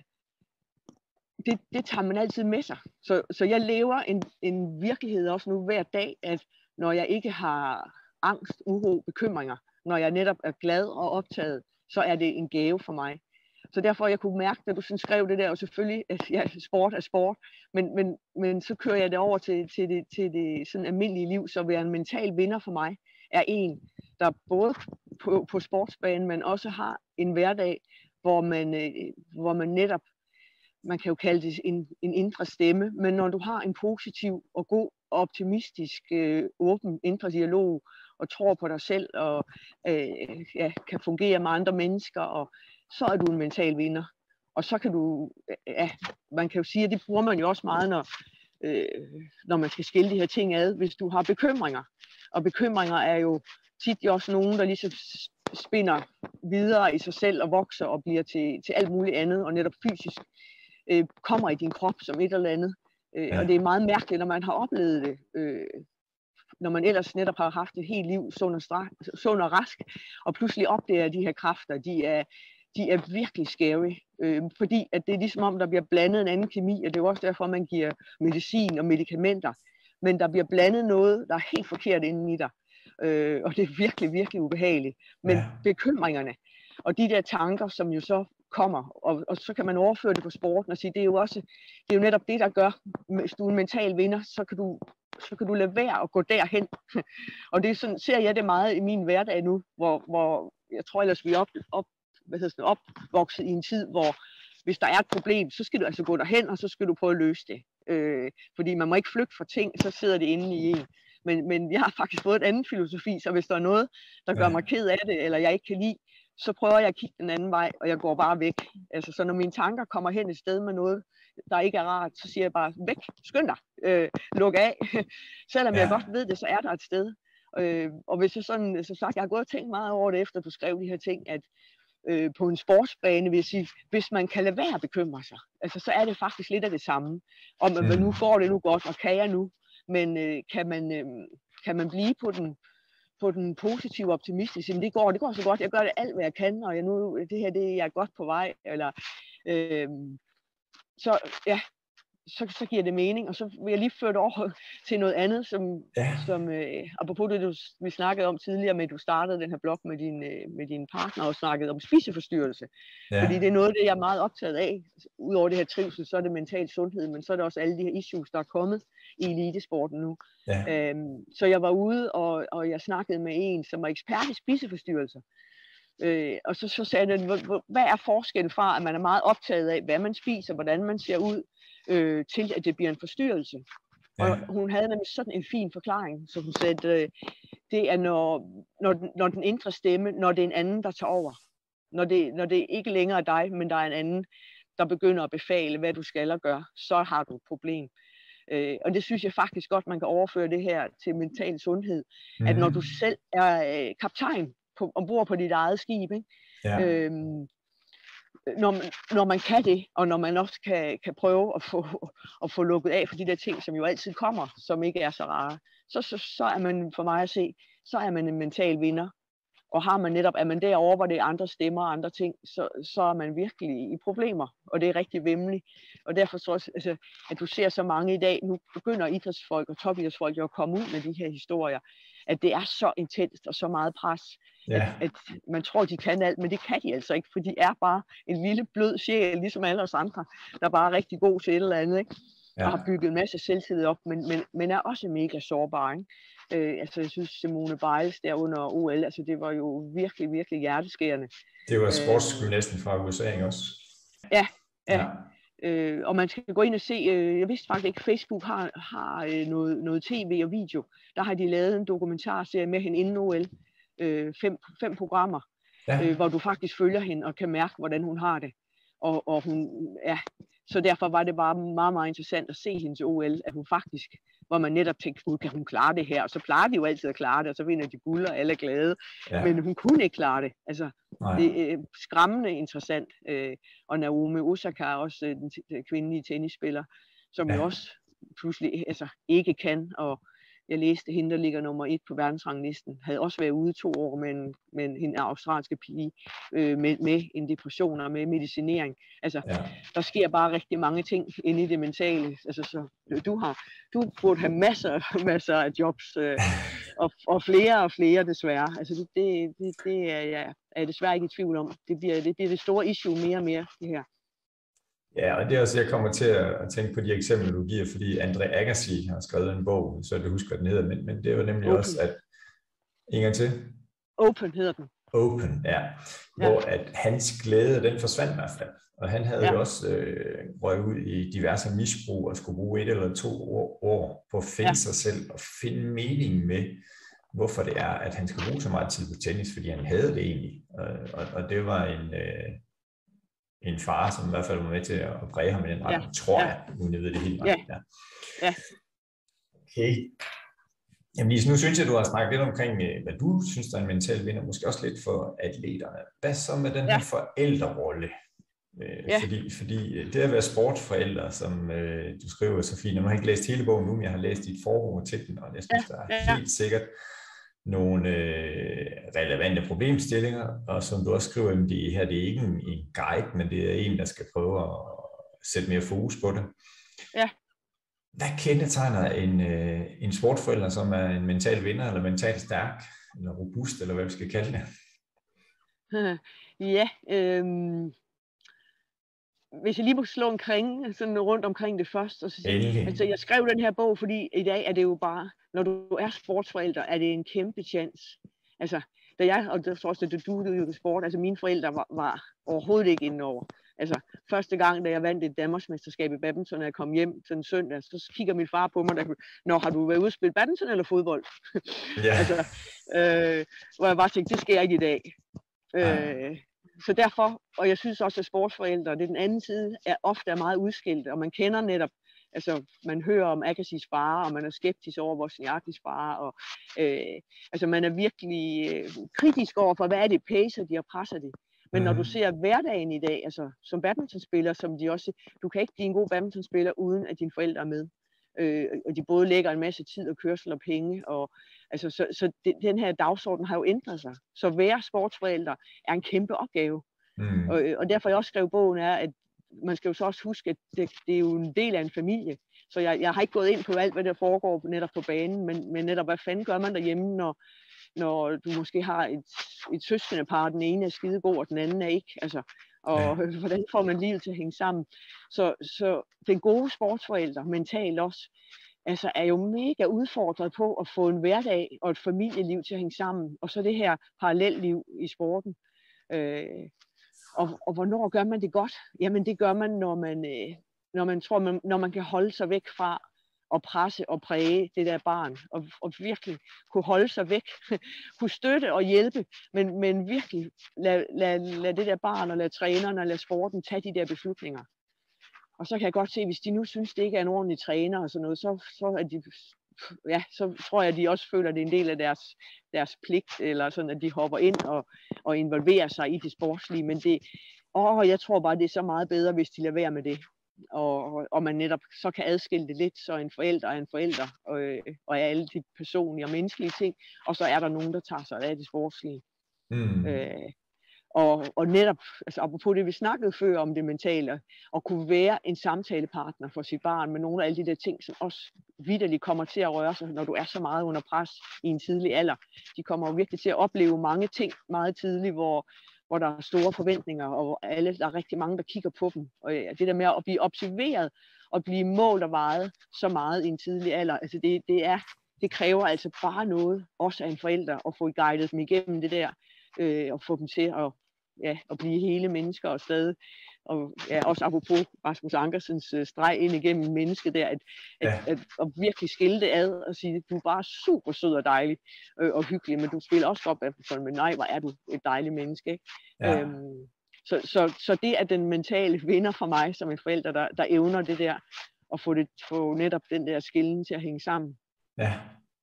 det, det tager man altid med sig. Så, så jeg lever en, en virkelighed også nu hver dag, at når jeg ikke har angst, uro, bekymringer, når jeg netop er glad og optaget, så er det en gave for mig. Så derfor jeg kunne mærke, da du sådan skrev det der, og selvfølgelig, at ja, sport er sport, men, men, men så kører jeg det over til, til det, til det sådan almindelige liv, så være en mental vinder for mig, er en, der både på, på sportsbanen, men også har en hverdag, hvor man, øh, hvor man netop, man kan jo kalde det en, en indre stemme, men når du har en positiv og god og optimistisk, øh, åben indre dialog, og tror på dig selv, og øh, ja, kan fungere med andre mennesker, og så er du en mental vinder. Og så kan du, ja, man kan jo sige, at det bruger man jo også meget, når, øh, når man skal skille de her ting ad, hvis du har bekymringer. Og bekymringer er jo tit også nogen, der ligesom spinder videre i sig selv og vokser og bliver til, til alt muligt andet, og netop fysisk øh, kommer i din krop som et eller andet. Øh, ja. Og det er meget mærkeligt, når man har oplevet det, øh, når man ellers netop har haft et helt liv sund og, stra- sund og rask, og pludselig opdager de her kræfter, de er, de er virkelig scary, øh, fordi at det er ligesom om, der bliver blandet en anden kemi, og det er jo også derfor, man giver medicin og medicamenter, men der bliver blandet noget, der er helt forkert inde i dig, øh, og det er virkelig, virkelig ubehageligt. Men ja. Bekymringerne, og de der tanker, som jo så kommer, og, og så kan man overføre det på sporten og sige, det er jo også, det er jo netop det, der gør, hvis du er en mental vinder, så kan du, så kan du lade være at gå derhen. Og det er sådan, ser jeg det meget i min hverdag nu, hvor, hvor jeg tror ellers, vi er op, op, hvad hedder det, opvokset i en tid, hvor hvis der er et problem, så skal du altså gå derhen, og så skal du prøve at løse det. Øh, fordi man må ikke flygte fra ting, så sidder det inde i en. Men, men jeg har faktisk fået en anden filosofi, så hvis der er noget, der gør mig ked af det, eller jeg ikke kan lide, så prøver jeg at kigge den anden vej, og jeg går bare væk. Altså, så når mine tanker kommer hen et sted med noget, der ikke er rart, så siger jeg bare, væk, skynd dig, øh, luk af. Selvom ja. Jeg godt ved det, så er der et sted. Øh, og hvis jeg sådan, som sagt, jeg har gået og tænkt meget over det, efter du skrev de her ting, at øh, på en sportsbane vil jeg sige, hvis man kan lade være at bekymre sig, altså, så er det faktisk lidt af det samme. Om mm. nu går det nu godt, og kan jeg nu, men øh, kan, man, øh, kan man blive på den, på den positive optimistiske, men det går, det går så godt, jeg gør det alt, hvad jeg kan, og jeg nu, det her, det jeg er godt på vej, eller øh, så, ja, så, så giver det mening, og så vil jeg lige føre det over til noget andet, som, ja. som øh, apropos det, du, vi snakkede om tidligere, med at du startede den her blog med din, øh, med din partner, og snakkede om spiseforstyrrelse, ja. Fordi det er noget af det, jeg er meget optaget af. Udover det her trivsel, så er det mental sundhed, men så er det også alle de her issues, der er kommet i elitesporten nu. Ja. Øhm, så jeg var ude, og, og jeg snakkede med en, som var ekspert i spiseforstyrrelser. Øh, og så, så sagde den, hvad er forskellen fra, at man er meget optaget af, hvad man spiser, hvordan man ser ud, øh, til at det bliver en forstyrrelse. Ja. Og hun havde nemlig sådan en fin forklaring, så hun sagde, at øh, det er, når, når, den, når den indre stemme, når det er en anden, der tager over. Når det, når det ikke længere er dig, men der er en anden, der begynder at befale, hvad du skal og gøre, så har du et problem. Øh, og det synes jeg faktisk godt, man kan overføre det her til mental sundhed. Mm. At når du selv er øh, kaptajn på, ombord på dit eget skib, ikke? Ja. Øhm, når, man, når man kan det, og når man også kan, kan prøve at få, at få lukket af for de der ting, som jo altid kommer, som ikke er så rare, så, så, så er man, for mig at se, så er man en mental vinder. Og har man netop, er man derovre, hvor det er andre stemmer og andre ting, så, så er man virkelig i problemer, og det er rigtig vemmeligt. Og derfor tror jeg, altså, at du ser så mange i dag, nu begynder idrætsfolk og topidrætsfolk jo at komme ud med de her historier, at det er så intenst og så meget pres, ja. at, at man tror, de kan alt, men det kan de altså ikke, for de er bare en lille blød sjæl, ligesom alle os andre, der bare er rigtig god til et eller andet, ikke? Ja. Og har bygget en masse selvtillid op, men, men, men er også mega sårbar, ikke? Øh, altså jeg synes Simone Biles der under O L, altså det var jo virkelig, virkelig hjerteskærende. Det var sportsgymnasten fra U S A også. Ja, ja. ja. Øh, og man skal gå ind og se, øh, jeg vidste faktisk ikke, Facebook har, har øh, noget, noget tv og video. Der har de lavet en dokumentarserie med hende inden O L. Øh, fem, fem programmer, ja. øh, hvor du faktisk følger hende og kan mærke, hvordan hun har det. Og, og hun, ja, så derfor var det bare meget, meget interessant at se hendes O L, at hun faktisk, hvor man netop tænkte, kan hun klare det her? Og så plejer de jo altid at klare det, og så vinder de guld, og alle er glade. Ja. Men hun kunne ikke klare det. Altså, det er skræmmende interessant. Og Naomi Osaka er også den kvindelige tennisspiller, som ja. jo også pludselig altså, ikke kan, og jeg læste hende, der ligger nummer et på verdensranglisten, havde også været ude to år med en, med en australske pige øh, med, med en depression og med medicinering. Altså, ja. der sker bare rigtig mange ting inde i det mentale. Altså, så du har, du burde have masser, masser af jobs, øh, og, og flere og flere desværre. Altså, det, det, det, det er, ja, er jeg desværre ikke i tvivl om. Det bliver, det bliver det store issue mere og mere, det her. Ja, og det er også, jeg kommer til at tænke på de eksempler, du giver, fordi Andre Agassi har skrevet en bog, så jeg husker, hvad den hedder, men, men det er jo nemlig Open. Også, at... En gang til? Open hedder den. Open, ja. Hvor ja. At hans glæde, den forsvandt i hvert fald. Og han havde ja. jo også øh, røget ud i diverse misbrug og skulle bruge et eller to år, år på at finde ja. sig selv og finde mening med, hvorfor det er, at han skal bruge så meget tid på tennis, fordi han havde det egentlig. Og, og, og det var en... Øh, en far, som i hvert fald var med til at præge ham i den retning, ja. tror jeg, uden jeg ved det helt ret. Ja. Ja. Okay. Jamen Lise, nu synes jeg, du har snakket lidt omkring, hvad du synes, der er en mental vinder, måske også lidt for atleterne. Hvad så med den ja. her forældrerolle? Ja. Fordi, fordi det at være sportsforældre, som øh, du skriver så fint, jeg har ikke læst hele bogen nu, men jeg har læst dit forord til den, og jeg synes, ja. der er ja. helt sikkert nogle øh, relevante problemstillinger, og som du også skriver, det her det er ikke en, en guide, men det er en, der skal prøve at sætte mere fokus på det. Ja. Hvad kendetegner en, øh, en sportsforælder, som er en mental vinder, eller mentalt stærk, eller robust, eller hvad vi skal kalde det? Ja, øh... hvis jeg lige må slå omkring, sådan rundt omkring det først, og så sige, altså jeg skrev den her bog, fordi i dag er det jo bare, når du er sportsforælder, er det en kæmpe chance. Altså, da jeg, og det også, da du udøvede sport, altså mine forældre var, var overhovedet ikke inde over. Altså, første gang, da jeg vandt et Danmarksmesterskab i badminton, når jeg kom hjem sådan en søndag, så kigger min far på mig, der, når har du været ude at spille badminton eller fodbold? Yeah. altså, øh, hvor jeg bare tænkte, det sker ikke i dag. Øh, Så derfor, og jeg synes også, at sportsforældre, det er den anden side, er ofte er meget udskilte, og man kender netop, altså man hører om Agassis far, og man er skeptisk over Wozniackis far, og øh, altså man er virkelig øh, kritisk over for, hvad er det pacer de og presser de. Men mm. når du ser hverdagen i dag, altså som badmintonspiller, som de også, du kan ikke blive en god badmintonspiller, uden at dine forældre er med. Øh, og de både lægger en masse tid og kørsel og penge, og altså, så, så det, den her dagsorden har jo ændret sig. Så at være sportsforældre er en kæmpe opgave. Mm. Og, og derfor jeg også skrev bogen er, at man skal jo så også huske, at det, det er jo en del af en familie. Så jeg, jeg har ikke gået ind på alt, hvad der foregår netop på banen, men, men netop, hvad fanden gør man derhjemme, når, når du måske har et, et søskendepar, den ene er skidegod, og den anden er ikke. Altså, og ja. hvordan får man livet til at hænge sammen. Så, så den gode sportsforælder, mentalt også, altså er jo mega udfordret på at få en hverdag og et familieliv til at hænge sammen. Og så det her parallelliv i sporten. Øh, og, og hvornår gør man det godt? Jamen det gør man, når man, øh, når man tror, man, når man kan holde sig væk fra at presse og præge det der barn, og, og virkelig kunne holde sig væk, kunne støtte og hjælpe, men, men virkelig lade lad, lad det der barn og lade træneren og lade sporten tage de der beslutninger. Og så kan jeg godt se, hvis de nu synes, det ikke er en ordentlig træner og sådan noget, så, så, er de, ja, så tror jeg, at de også føler, at det er en del af deres, deres pligt, eller sådan, at de hopper ind og, og involverer sig i det sportslige. Men det, åh, jeg tror bare, det er så meget bedre, hvis de lader være med det. Og, og man netop så kan adskille det lidt, så en forælder er en forælder, og, og er alle de personlige og menneskelige ting, og så er der nogen, der tager sig af det sportslige. Mm. Øh, og, og netop, altså apropos det, vi snakkede før om det mentale, at kunne være en samtalepartner for sit barn med nogle af alle de der ting, som også vitterligt kommer til at røre sig, når du er så meget under pres i en tidlig alder. De kommer jo virkelig til at opleve mange ting meget tidligt, hvor hvor der er store forventninger, og hvor alle, der er rigtig mange, der kigger på dem. Og det der med at blive observeret, og blive målt og vejet så meget i en tidlig alder, altså det, det, er, det kræver altså bare noget, også af en forælder, at få guidet dem igennem det der, øh, og få dem til at, ja, at blive hele mennesker og stadig, og ja, også apropos Rasmus Ankersens uh, streg ind igennem mennesket der, at, ja. at, at, at virkelig skille det ad og sige, du er bare super sød og dejlig øh, og hyggelig, men du spiller også godt badminton, men nej, hvor er du et dejligt menneske, ikke? Ja. Øhm, så, så, så det er den mentale vinder for mig som en forælder, der, der evner det der, og få, det, få netop den der skillen til at hænge sammen. Ja.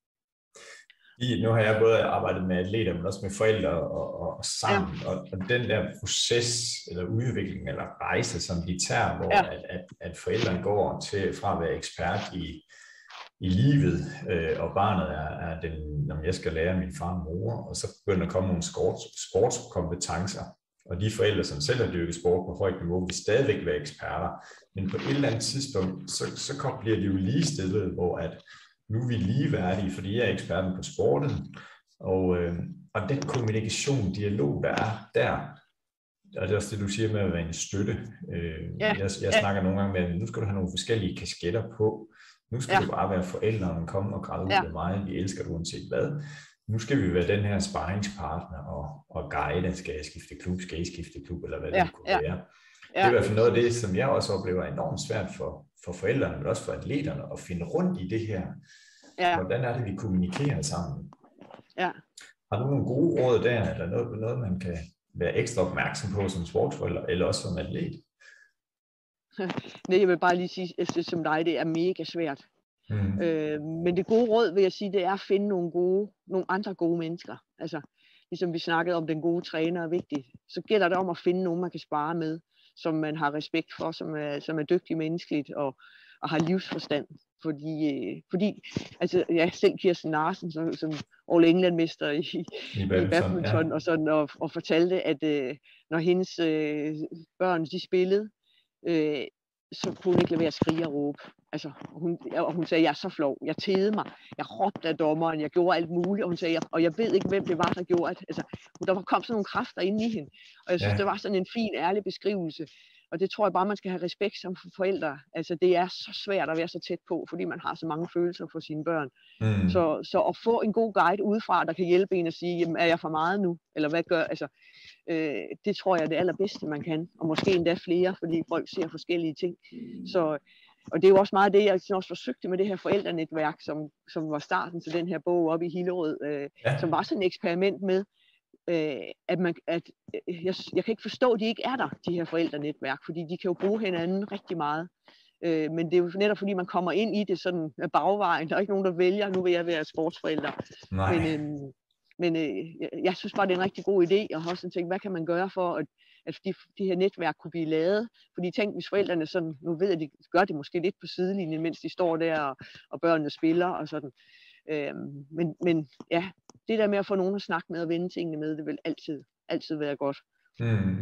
I, nu har jeg både arbejdet med atleter, men også med forældre og, og, og sammen, ja. og, og den der proces, eller udvikling, eller rejse, som de tager, hvor ja. at, at, at forældrene går til fra at være ekspert i, i livet, øh, og barnet er, er den, når jeg skal lære min far og mor, og så begynder at komme nogle sports, sportskompetencer, og de forældre, som selv har dyrket sport på højt niveau, vil stadigvæk være eksperter, men på et eller andet tidspunkt, så, så kom, bliver de jo ligestillet, hvor at nu er vi ligeværdige, fordi jeg er eksperten på sporten, og, øh, og den kommunikation, dialog, der er der, og det er også det, du siger med at være en støtte. Øh, ja. Jeg, jeg ja. snakker nogle gange med, at nu skal du have nogle forskellige kasketter på, nu skal ja. du bare være forældre, og komme og græde ud ja. af mig, vi elsker dig uanset hvad. Nu skal vi være den her sparringspartner og, og guide, skal jeg skifte klub, skal I skifte klub, eller hvad ja. det kunne ja. være. Det er i hvert fald noget af det, som jeg også oplever er enormt svært for, for forældrene, men også for atleterne, at finde rundt i det her. Ja. Hvordan er det, vi kommunikerer sammen? Ja. Har du nogle gode råd der, eller noget, noget, man kan være ekstra opmærksom på som sportsforælder, eller også som atlet? Nej, jeg vil bare lige sige, at det som dig, det er mega svært. Mm. Øh, men det gode råd, vil jeg sige, det er at finde nogle, gode, nogle andre gode mennesker. Altså, ligesom vi snakkede om, den gode træner er vigtig, så gælder det om at finde nogen, man kan spare med, som man har respekt for, som er, som er dygtig menneskeligt og, og har livsforstand. Fordi, øh, fordi altså, ja, selv Kirsten Larsen, som, som All England-mester i, I, i badminton, ja. og, sådan, og, og fortalte, at øh, når hendes øh, børn de spillede, øh, så kunne hun ikke lade være at skrige og råbe. Altså, hun, og hun sagde, jeg er så flov, jeg tædede mig, jeg råbte af dommeren, jeg gjorde alt muligt, og hun sagde, jeg, og jeg ved ikke, hvem det var, der gjorde det. Altså, der kom sådan nogle kræfter inde i hende, og jeg synes, ja. det var sådan en fin, ærlig beskrivelse. Og det tror jeg bare, man skal have respekt som forældre. Altså, det er så svært at være så tæt på, fordi man har så mange følelser for sine børn. Mm. Så, så at få en god guide udefra, der kan hjælpe en at sige, jamen, er jeg for meget nu? Eller hvad gør, altså, øh, det tror jeg er det allerbedste, man kan. Og måske endda flere, fordi folk ser forskellige ting. Så, og det er jo også meget det, jeg også forsøgte med det her forældrenetværk, som, som var starten til den her bog oppe i Hillerød, øh, ja. som var sådan et eksperiment med, at, man, at jeg, jeg kan ikke forstå, at de ikke er der, de her forældrenetværk, fordi de kan jo bruge hinanden rigtig meget. Øh, men det er jo netop, fordi man kommer ind i det sådan med bagvejen. Der er ikke nogen, der vælger, nu vil jeg være sportsforælder. Nej. Men, øh, men øh, jeg, jeg synes bare, det er en rigtig god idé, og har også tænkt, hvad kan man gøre for, at, at de, de her netværk kunne blive lavet? Fordi tænk, hvis forældrene sådan, nu ved jeg, at de gør det måske lidt på sidelinjen, mens de står der, og, og børnene spiller og sådan. Øh, men, men ja, det der med at få nogen at snakke med og vende tingene med, det vil altid, altid være godt. Hmm.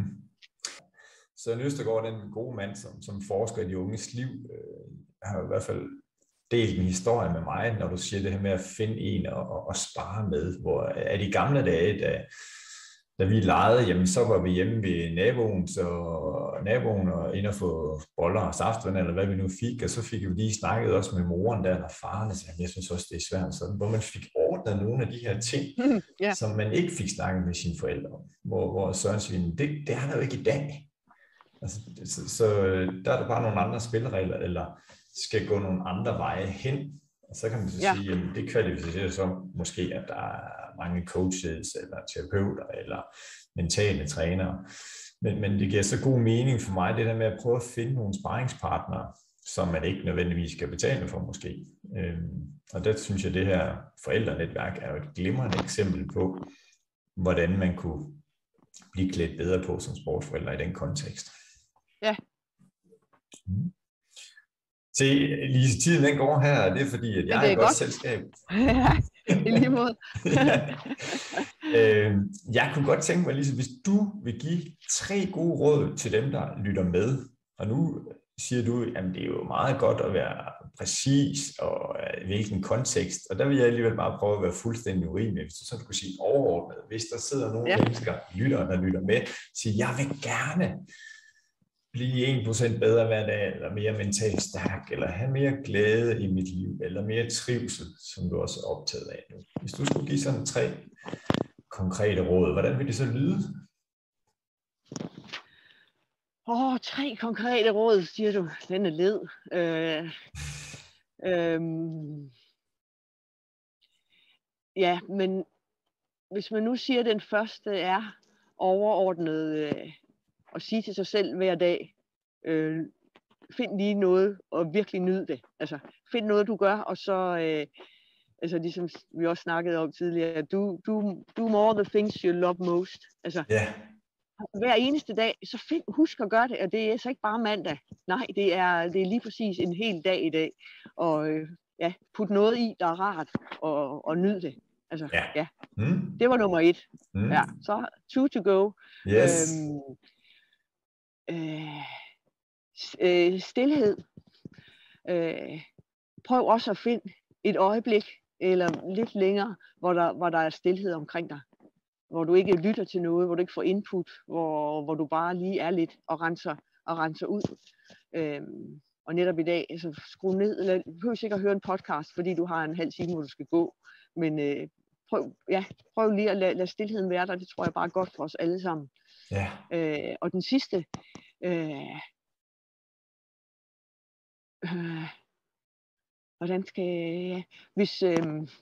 Søren Østergaard, den gode mand, som, som forsker i de unges liv, øh, har i hvert fald delt en historie med mig, når du siger det her med at finde en og, og, og spare med. Hvor er de gamle dage, da, da vi legede, jamen så var vi hjemme ved naboen, så naboen og ind og få boller og saftvand, eller hvad vi nu fik, og så fik vi lige snakket også med moren der, og faren, så jeg synes også, det er svært, sådan, hvor man fik ordnet nogle af de her ting, mm, yeah. som man ikke fik snakket med sine forældre om, hvor, hvor Søren siger, det, det er der jo ikke i dag. Altså, så, så der er der bare nogle andre spilleregler, eller skal gå nogle andre veje hen, og så kan man så ja. sige, at det kvalificerer så måske, at der er mange coaches, eller terapeuter, eller mentale trænere. Men, men det giver så god mening for mig, det der med at prøve at finde nogle sparringspartnere, som man ikke nødvendigvis skal betale for måske. Øhm, og der synes jeg, at det her forældrenetværk er jo et glimrende eksempel på, hvordan man kunne blive klædt bedre på som sportsforældre i den kontekst. Ja. Mm. Se, Lise, tiden den går her, og det er fordi, at jeg er et godt selskab. Ja, i lige måde. Ja. øh, jeg kunne godt tænke mig, Lise, hvis du vil give tre gode råd til dem, der lytter med, og nu siger du, at det er jo meget godt at være præcis, og i hvilken kontekst, og der vil jeg alligevel bare prøve at være fuldstændig urimelig, hvis du så kunne sige overordnet, hvis der sidder nogle ja. mennesker, lytter, der lytter med, siger, jeg vil gerne blive en procent bedre hver dag, eller mere mentalt stærk, eller have mere glæde i mit liv, eller mere trivsel, som du også er optaget af nu. Hvis du skulle give sådan tre konkrete råd, hvordan vil det så lyde? Åh, oh, tre konkrete råd, siger du. Den er led. Øh, øh, ja, men hvis man nu siger, at den første er overordnet, øh, at sige til sig selv hver dag, øh, find lige noget og virkelig nyd det. Altså, find noget, du gør, og så, øh, altså ligesom vi også snakkede om tidligere, do, do, do more the things you love most. Altså, yeah. Hver eneste dag, så find, husk at gøre det, og det er så ikke bare mandag. Nej, det er, det er lige præcis en hel dag i dag. Og øh, ja, put noget i, der er rart, og, og nyd det. Altså, ja. ja. Mm. Det var nummer et. Mm. Ja, så two to go. Yes. Øhm, øh, øh, stilhed. Øh, prøv også at finde et øjeblik, eller lidt længere, hvor der, hvor der er stilhed omkring dig. Hvor du ikke lytter til noget, hvor du ikke får input, hvor, hvor du bare lige er lidt og renser, og renser ud. Øhm, og netop i dag, altså skru ned, eller du behøver sikkert at høre en podcast, fordi du har en halv time, hvor du skal gå. Men øh, prøv, ja, prøv lige at lade, lade stilheden være der, det tror jeg bare er godt for os alle sammen. Ja. Øh, og den sidste, øh, øh, hvordan skal jeg, ja, hvis, øh,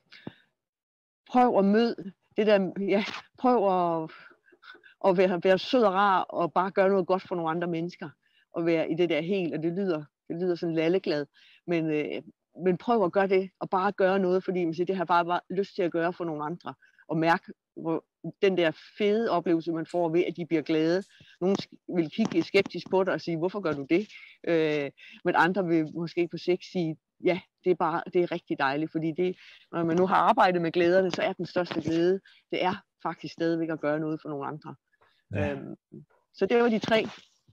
prøv at møde, det der, ja, prøv at, at være, være sød og rar, og bare gøre noget godt for nogle andre mennesker, og være i det der helt, og det lyder, det lyder sådan lalleglad, men, øh, men prøv at gøre det, og bare gøre noget, fordi man siger, det har bare, bare lyst til at gøre for nogle andre, og mærke, hvor den der fede oplevelse, man får ved, at de bliver glade. Nogle vil kigge skeptisk på dig og sige, hvorfor gør du det? Øh, men andre vil måske på sigt sige, ja, det er bare, det er rigtig dejligt, fordi det, når man nu har arbejdet med glæderne, så er den største glæde, det er faktisk stadigvæk at gøre noget for nogle andre. Ja. Øhm, så det var de tre,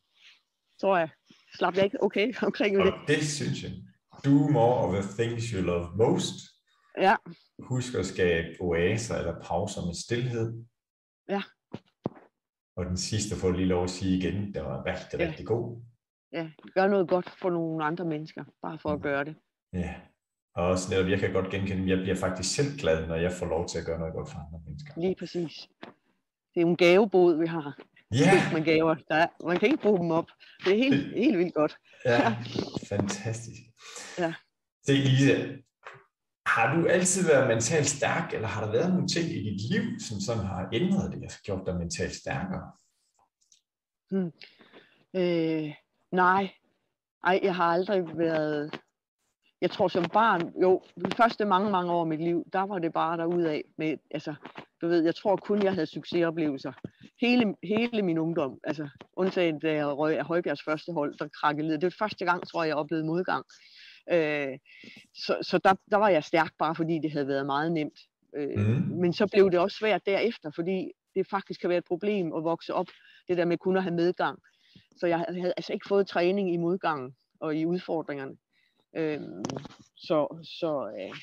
tror jeg. Slap jeg ikke okay omkring og det? Det synes jeg. Do more of the things you love most. Ja. Husk at skabe oaser eller pauser med stilhed. Ja. Og den sidste får lige lov at sige igen, den var rigtig, ja. rigtig god. Ja, gør noget godt for nogle andre mennesker, bare for mm. at gøre det. Ja, og også netop, jeg kan godt genkende, jeg bliver faktisk selv glad, når jeg får lov til at gøre noget godt for andre mennesker. Lige præcis. Det er jo en gavebod, vi har. Ja. Med gaver. Der er, man kan ikke bruge dem op. Det er helt, helt vildt godt. Ja, fantastisk. Ja. Se, Lise, har du altid været mentalt stærk, eller har der været nogle ting i dit liv, som sådan har ændret dig og gjort dig mentalt stærkere? Hmm. Øh, nej. Ej, jeg har aldrig været... Jeg tror som barn, jo, de første mange, mange år af mit liv, der var det bare derudad med, altså, du ved, jeg tror kun, jeg havde succesoplevelser. Hele, hele min ungdom, altså, undtagen da jeg røg af Højbjergs første hold, der krakkelede. Det var første gang, tror jeg, jeg oplevede modgang. Øh, så så der, der var jeg stærk, bare fordi det havde været meget nemt. Øh, mm. Men så blev det også svært derefter, fordi det faktisk kan være et problem at vokse op, det der med kun at have medgang. Så jeg havde altså ikke fået træning i modgangen og i udfordringerne. Øhm, så så øh,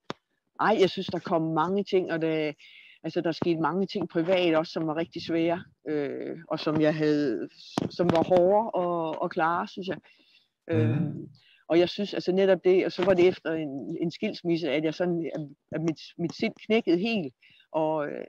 ej, jeg synes der kom mange ting, og det, altså der skete mange ting privat også, som var rigtig svære, øh, og som jeg havde, som var hårde og, og klare, synes jeg. Mm. Øhm, og jeg synes altså netop det, og så var det efter en, en skilsmisse, at jeg sådan, at, at mit, mit sind knækkede helt, og øh,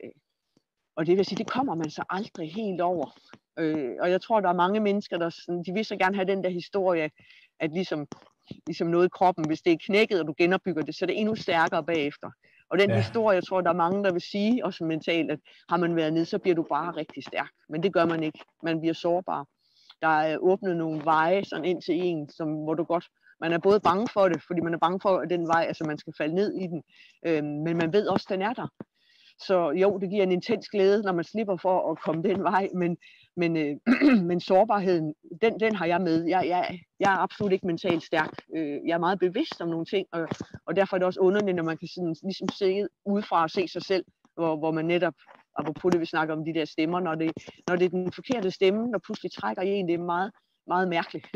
og det vil sige, det kommer man så aldrig helt over. Øh, og jeg tror der er mange mennesker, der sådan, de vil så gerne have den der historie, at ligesom ligesom noget i kroppen, hvis det er knækket, og du genopbygger det, så er det endnu stærkere bagefter. Og den ja. historie, jeg tror, der er mange, der vil sige, også mentalt, at har man været nede, så bliver du bare rigtig stærk. Men det gør man ikke. Man bliver sårbar. Der er åbnet nogle veje sådan ind til en, som, hvor du godt, man er både bange for det, fordi man er bange for den vej, altså man skal falde ned i den, øhm, men man ved også, den er der. Så jo, det giver en intens glæde, når man slipper for at komme den vej, men, men, øh, men sårbarheden, den, den har jeg med. Jeg, jeg, jeg er absolut ikke mentalt stærk. Jeg er meget bevidst om nogle ting, og, og derfor er det også underligt, når man kan sådan, ligesom se udefra og se sig selv, hvor, hvor man netop, apropos det vi snakker om de der stemmer, når det, når det er den forkerte stemme, der pludselig trækker i en, det er meget, meget mærkeligt.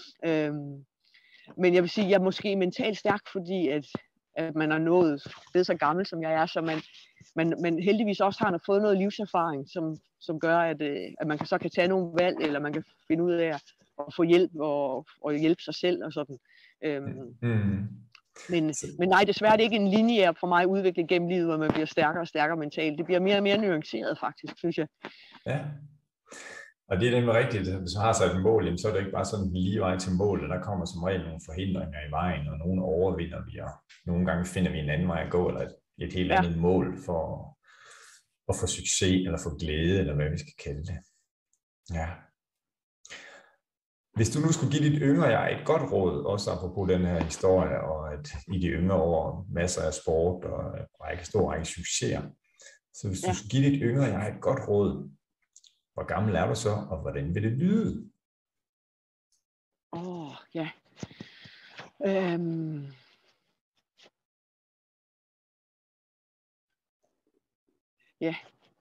øhm, men jeg vil sige, jeg er måske mentalt stærk, fordi at, at man er nået, blevet så gammel som jeg er, så man Men, men heldigvis også har fået noget livserfaring, som, som gør, at, at man kan, så kan tage nogle valg, eller man kan finde ud af at få hjælp og, og hjælpe sig selv og sådan. Øhm, mm. men, men nej, desværre er det ikke en linje for mig udviklet gennem livet, hvor man bliver stærkere og stærkere mentalt. Det bliver mere og mere nuanceret faktisk, synes jeg. Ja, og det er nemlig rigtigt. Hvis man har sig et mål, så er det ikke bare sådan en lige vej til målet. Der kommer som regel nogle forhindringer i vejen, og nogle overvinder vi, og nogle gange finder vi en anden vej at gå, eller et et helt andet ja. mål for at få succes, eller få glæde, eller hvad vi skal kalde det. Ja. Hvis du nu skulle give dit yngre jeg et godt råd, også apropos den her historie, og at i de yngre år masser af sport og en række store række succeser. Så hvis ja. du skulle give dit yngre jeg et godt råd, hvor gammel er du så, og hvordan vil det lyde? Åh, oh, ja. Øhm... Ja.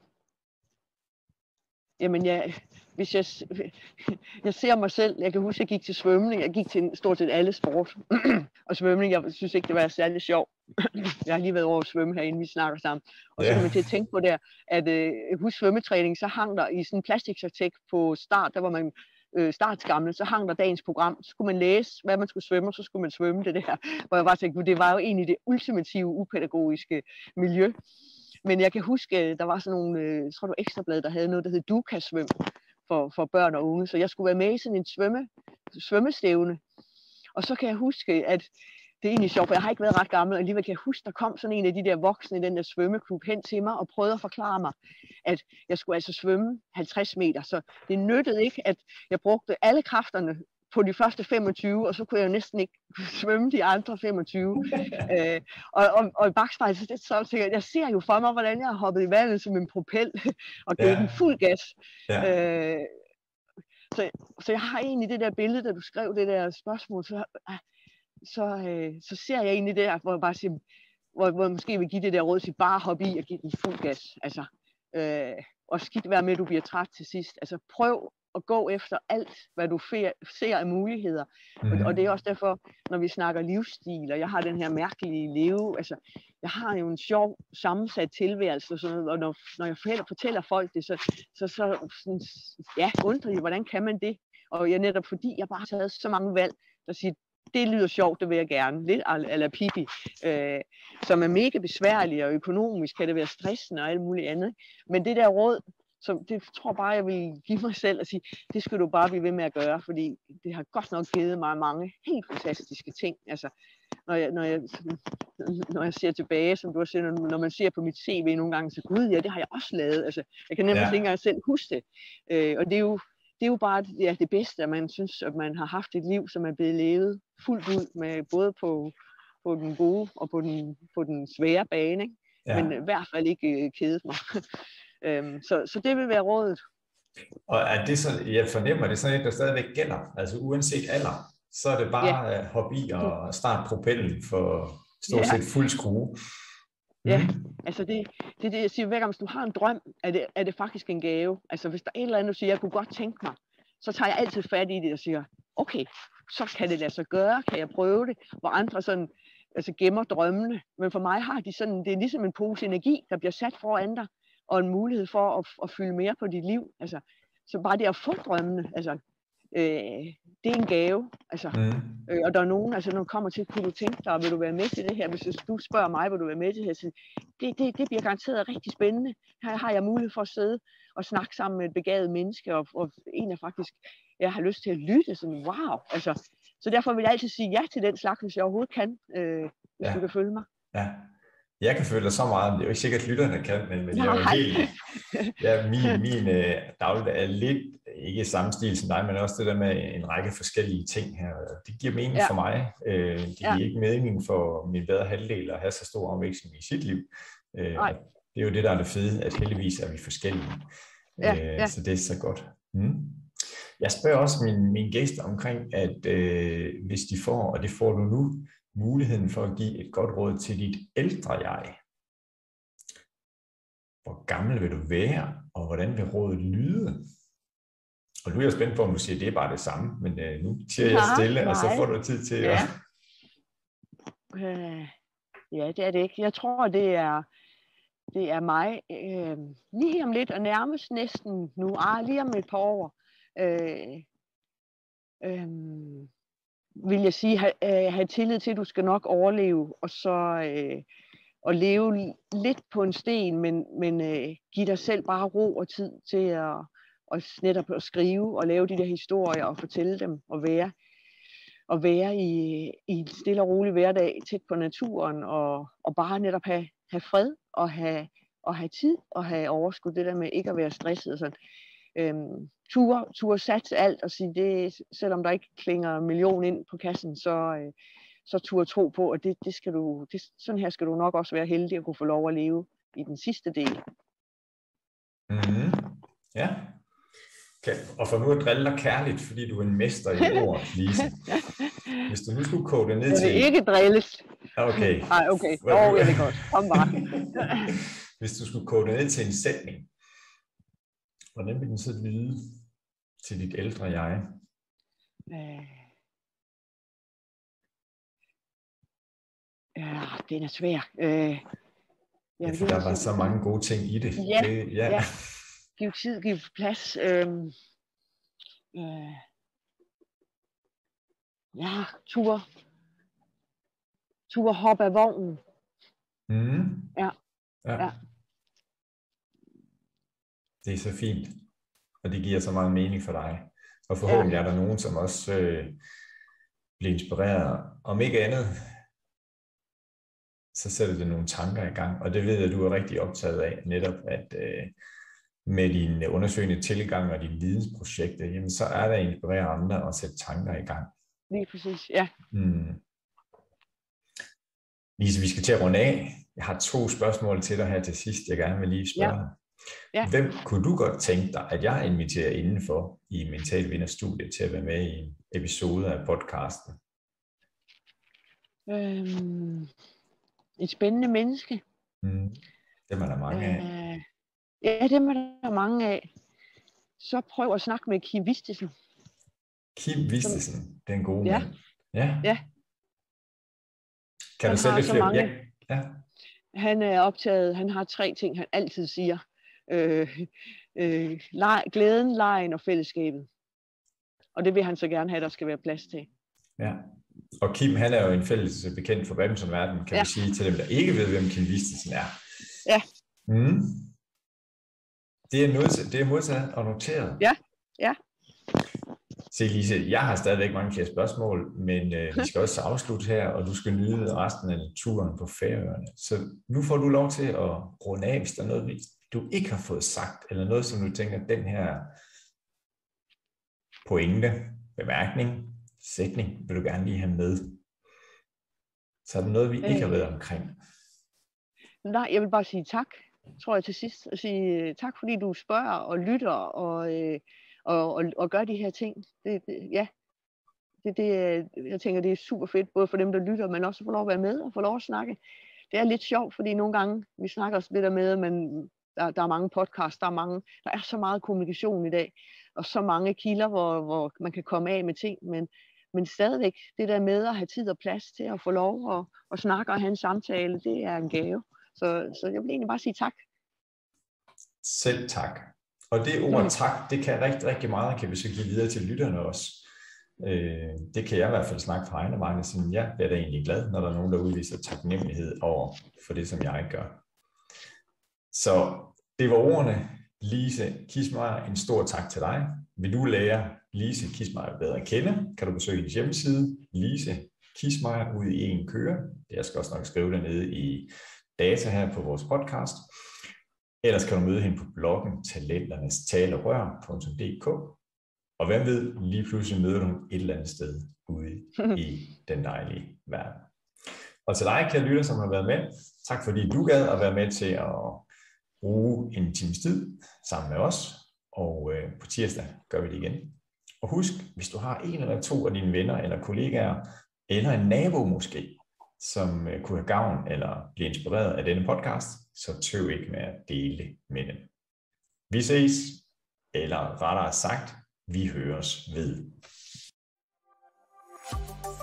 Jamen, jeg, hvis jeg, jeg ser mig selv, jeg kan huske, jeg gik til svømning, jeg gik til stort set alle sport, og svømning, jeg synes ikke, det var særlig sjovt. Jeg har lige været over at svømme herinde, vi snakker sammen. Og så yeah. kan man til at tænke på der, at øh, husk svømmetræning, så hang der i sådan en plastiksertek på start, der var man øh, startsgammel, så hang der dagens program, så skulle man læse, hvad man skulle svømme, og så skulle man svømme det der. Hvor jeg bare tænkte, det var jo egentlig det ultimative, upædagogiske miljø. Men jeg kan huske, der var sådan nogle, jeg tror det var Ekstrablad, der havde noget, der hed Du kan svømme for, for børn og unge. Så jeg skulle være med i sådan en svømme, svømmestævne. Og så kan jeg huske, at det er egentlig sjovt, for jeg har ikke været ret gammel, og alligevel kan jeg huske, der kom sådan en af de der voksne i den der svømmeklub hen til mig og prøvede at forklare mig, at jeg skulle altså svømme halvtreds meter. Så det nyttede ikke, at jeg brugte alle kræfterne på de første femogtyve, og så kunne jeg jo næsten ikke svømme de andre femogtyve. øh, og, og, og i bakspejlet, så, så tænker jeg, jeg ser jo for mig, hvordan jeg har hoppet i vandet som en propel, og givet ja. den fuld gas. Ja. Øh, så, så jeg har egentlig det der billede, da du skrev det der spørgsmål, så, så, øh, så ser jeg egentlig det der, hvor jeg bare siger, hvor, hvor jeg måske vil give det der råd til bare at hoppe i og give den fuld gas. Altså, øh, og skidt være med, at du bliver træt til sidst. Altså prøv at gå efter alt, hvad du ser af muligheder. Mm. Og, og det er også derfor, når vi snakker livsstil, og jeg har den her mærkelige leve, altså, jeg har jo en sjov sammensat tilværelse, og, sådan noget, og når, når jeg fortæller, fortæller folk det, så, så, så sådan, ja, undrer de, hvordan kan man det? Og jeg netop fordi, jeg bare har taget så mange valg, der siger, det lyder sjovt, det vil jeg gerne. Lidt eller Pippi, øh, som er mega besværlig, og økonomisk kan det være stressende og alt muligt andet. Men det der råd, så det tror bare, jeg vil give mig selv og sige, det skal du bare blive ved med at gøre, fordi det har godt nok givet mig mange helt fantastiske ting. Altså, når jeg, når jeg, når jeg ser tilbage, som du har set, når man ser på mit C V nogle gange, så gud, ja, det har jeg også lavet. Altså, jeg kan nemlig ja. ikke engang selv huske det. Øh, og det er jo, det er jo bare ja, det bedste, at man synes, at man har haft et liv, som er blevet levet fuldt ud, med både på, på den gode og på den, på den svære bane, ikke? Ja. Men i hvert fald ikke øh, kedet mig. Øhm, så, så det vil være rådet. Og er det så, jeg fornemmer, det er sådan et, der stadigvæk gælder, altså uanset alder, så er det bare ja. hobby og starte propellen for stort set ja. fuld skrue. Mm. Ja, altså det, det er det, jeg siger hver gang, hvis du har en drøm, er det, er det faktisk en gave. Altså hvis der er et eller andet, du siger, jeg kunne godt tænke mig, så tager jeg altid fat i det og siger, okay, så kan det lade sig gøre, kan jeg prøve det, hvor andre sådan, altså gemmer drømmene. Men for mig har de sådan, det er ligesom en pose energi, der bliver sat foran dig, og en mulighed for at, at fylde mere på dit liv. Altså, så bare det at få drømmene, altså, øh, det er en gave. Altså, mm. øh, og der er nogen, altså når du kommer til, kunne du tænke dig, vil du være med til det her? Hvis du spørger mig, vil du være med til det her? Så det, det, det bliver garanteret rigtig spændende. Her har jeg mulighed for at sidde og snakke sammen med et begavet menneske, og, og en, jeg faktisk jeg har lyst til at lytte. Sådan, wow! Altså, så derfor vil jeg altid sige ja til den slags, hvis jeg overhovedet kan, øh, hvis ja. du kan følge mig. Ja. Jeg kan føle dig så meget, det er jo ikke sikkert, at lytterne kan, men, men jeg er jo helt, ja, min, min øh, dagligdag er lidt, ikke samme stil som dig, men også det der med en række forskellige ting her. Det giver mening ja. for mig. Øh, det giver ja. ikke mening for min bedre halvdel at have så stor omvækstning i sit liv. Øh, det er jo det, der er det fede, at heldigvis er vi forskellige. Ja, øh, ja. Så det er så godt. Mm. Jeg spørger også min, min gæster omkring, at øh, hvis de får, og det får du nu, muligheden for at give et godt råd til dit ældre jeg. Hvor gammel vil du være, og hvordan vil rådet lyde? Og nu er jeg spændt på, om du siger, at det er bare det samme, men øh, nu siger jeg stille, nej. Og så får du tid til ja. at... Øh, ja, det er det ikke. Jeg tror, det er, det er mig øh, lige om lidt, og nærmest næsten nu, ah, lige om et par år, øh, øh, vil jeg sige, have, have tillid til, at du skal nok overleve, og så øh, og leve lidt på en sten, men, men øh, give dig selv bare ro og tid til at og netop at skrive og lave de der historier og fortælle dem, og være, og være i, i en stille og rolig hverdag tæt på naturen, og, og bare netop have, have fred og have, og have tid og have overskud, det der med ikke at være stresset og sådan. Øhm, ture, ture satse alt og sige, det, selvom der ikke klinger en million ind på kassen, så, øh, så ture tro på, at det, det skal du, det, sådan her skal du nok også være heldig at kunne få lov at leve i den sidste del. Mm-hmm. Ja. Okay. Og for nu at drille dig kærligt, fordi du er en mester i ord, Lise. Hvis du nu skulle koge det ned til... Det er ikke drilles. Okay. Nej, okay. Åh, oh, jeg ved godt. Kom bare. Hvis du skulle koge det ned til en sætning, hvordan vil den så lyde til dit ældre jeg? Øh... Ja, den er svær. Øh... Ja, for der var så mange gode ting i det. Ja, det, ja. ja. Giv tid, giv plads. Øhm, øh, ja, tur. Tur hoppe af vognen. Mm. Ja. Ja. ja. Det er så fint. Og det giver så meget mening for dig. Og forhåbentlig ja. er der nogen, som også øh, bliver inspireret. Om ikke andet, så sætter det nogle tanker i gang. Og det ved jeg, at du er rigtig optaget af, netop at øh, med din undersøgende tilgang og dine vidensprojekter, jamen så er der at inspirere andre og sætte tanker i gang. Lige præcis, ja. Hmm. Lise, vi skal til at runde af. Jeg har to spørgsmål til dig her til sidst, jeg gerne vil lige spørge dig. Ja. Ja. Hvem kunne du godt tænke dig, at jeg inviterer indenfor i Mental Vinder Studiet til at være med i en episode af podcasten? Øhm, et spændende menneske. Hmm. Dem er der mange af. Øh, ja, dem er der mange af. Så prøv at snakke med Kim Vistisen. Kim Vistisen, det er en god ja. mand. Ja. ja. Kan han du sætte lidt flere? Ja. Ja. Han er optaget, han har tre ting, han altid siger. Øh, øh, leg, glæden, legen og fællesskabet. Og det vil han så gerne have, der skal være plads til. Ja. Og Kim, han er jo en fælles bekendt for badmintonverdenen, kan ja. vi sige til dem, der ikke ved, hvem Kim Vistisen er. Ja. Mm. Det er noget, det er modsat og noteret. Ja, ja. Se Lise, jeg har stadigvæk mange flere spørgsmål, men øh, vi skal også afslutte her, og du skal nyde resten af turen på Færøerne. Så nu får du lov til at runde af, hvis der er noget, du ikke har fået sagt, eller noget, som du tænker, den her pointe, bemærkning, sætning, vil du gerne lige have med. Så er der noget, vi ikke har været omkring. Nej, jeg vil bare sige tak, tror jeg til sidst, og sige tak, fordi du spørger og lytter og, øh, og, og, og gør de her ting. Det, det, ja, det, det, jeg tænker, det er super fedt, både for dem, der lytter, men også for lov at være med og få lov at snakke. Det er lidt sjovt, fordi nogle gange, vi snakker også lidt med, men der, der er mange podcasts, der er, mange, der er så meget kommunikation i dag, og så mange kilder, hvor, hvor man kan komme af med ting, men, men stadigvæk, det der med at have tid og plads til at få lov at, at snakke og have en samtale, det er en gave. Så, så jeg vil egentlig bare sige tak. Selv tak. Og det ord tak, det kan rigtig, rigtig meget, kan vi så give videre til lytterne også. Øh, det kan jeg i hvert fald snakke fra egen vej, siden jeg bliver da egentlig glad, når der er nogen, der udviser taknemmelighed over for det, som jeg gør. Så det var ordene. Lise Kissmeyer, en stor tak til dig. Vil du lære Lise Kissmeyer bedre at kende, kan du besøge hendes hjemmeside, Lise Kissmeyer, ude i en køre. Jeg skal også nok skrive det nede i data her på vores podcast. Ellers kan du møde hende på bloggen talenternes talerør punktum d k. Og hvem ved, lige pludselig møder du et eller andet sted ude i den dejlige verden. Og til dig, kære lytter, som har været med, tak fordi du gad at være med til at bruge en times tid sammen med os. Og øh, på tirsdag gør vi det igen. Og husk, hvis du har en eller to af dine venner eller kollegaer, eller en nabo måske, som øh, kunne have gavn eller blive inspireret af denne podcast, så tøv ikke med at dele med dem. Vi ses, eller rettere sagt, vi høres ved.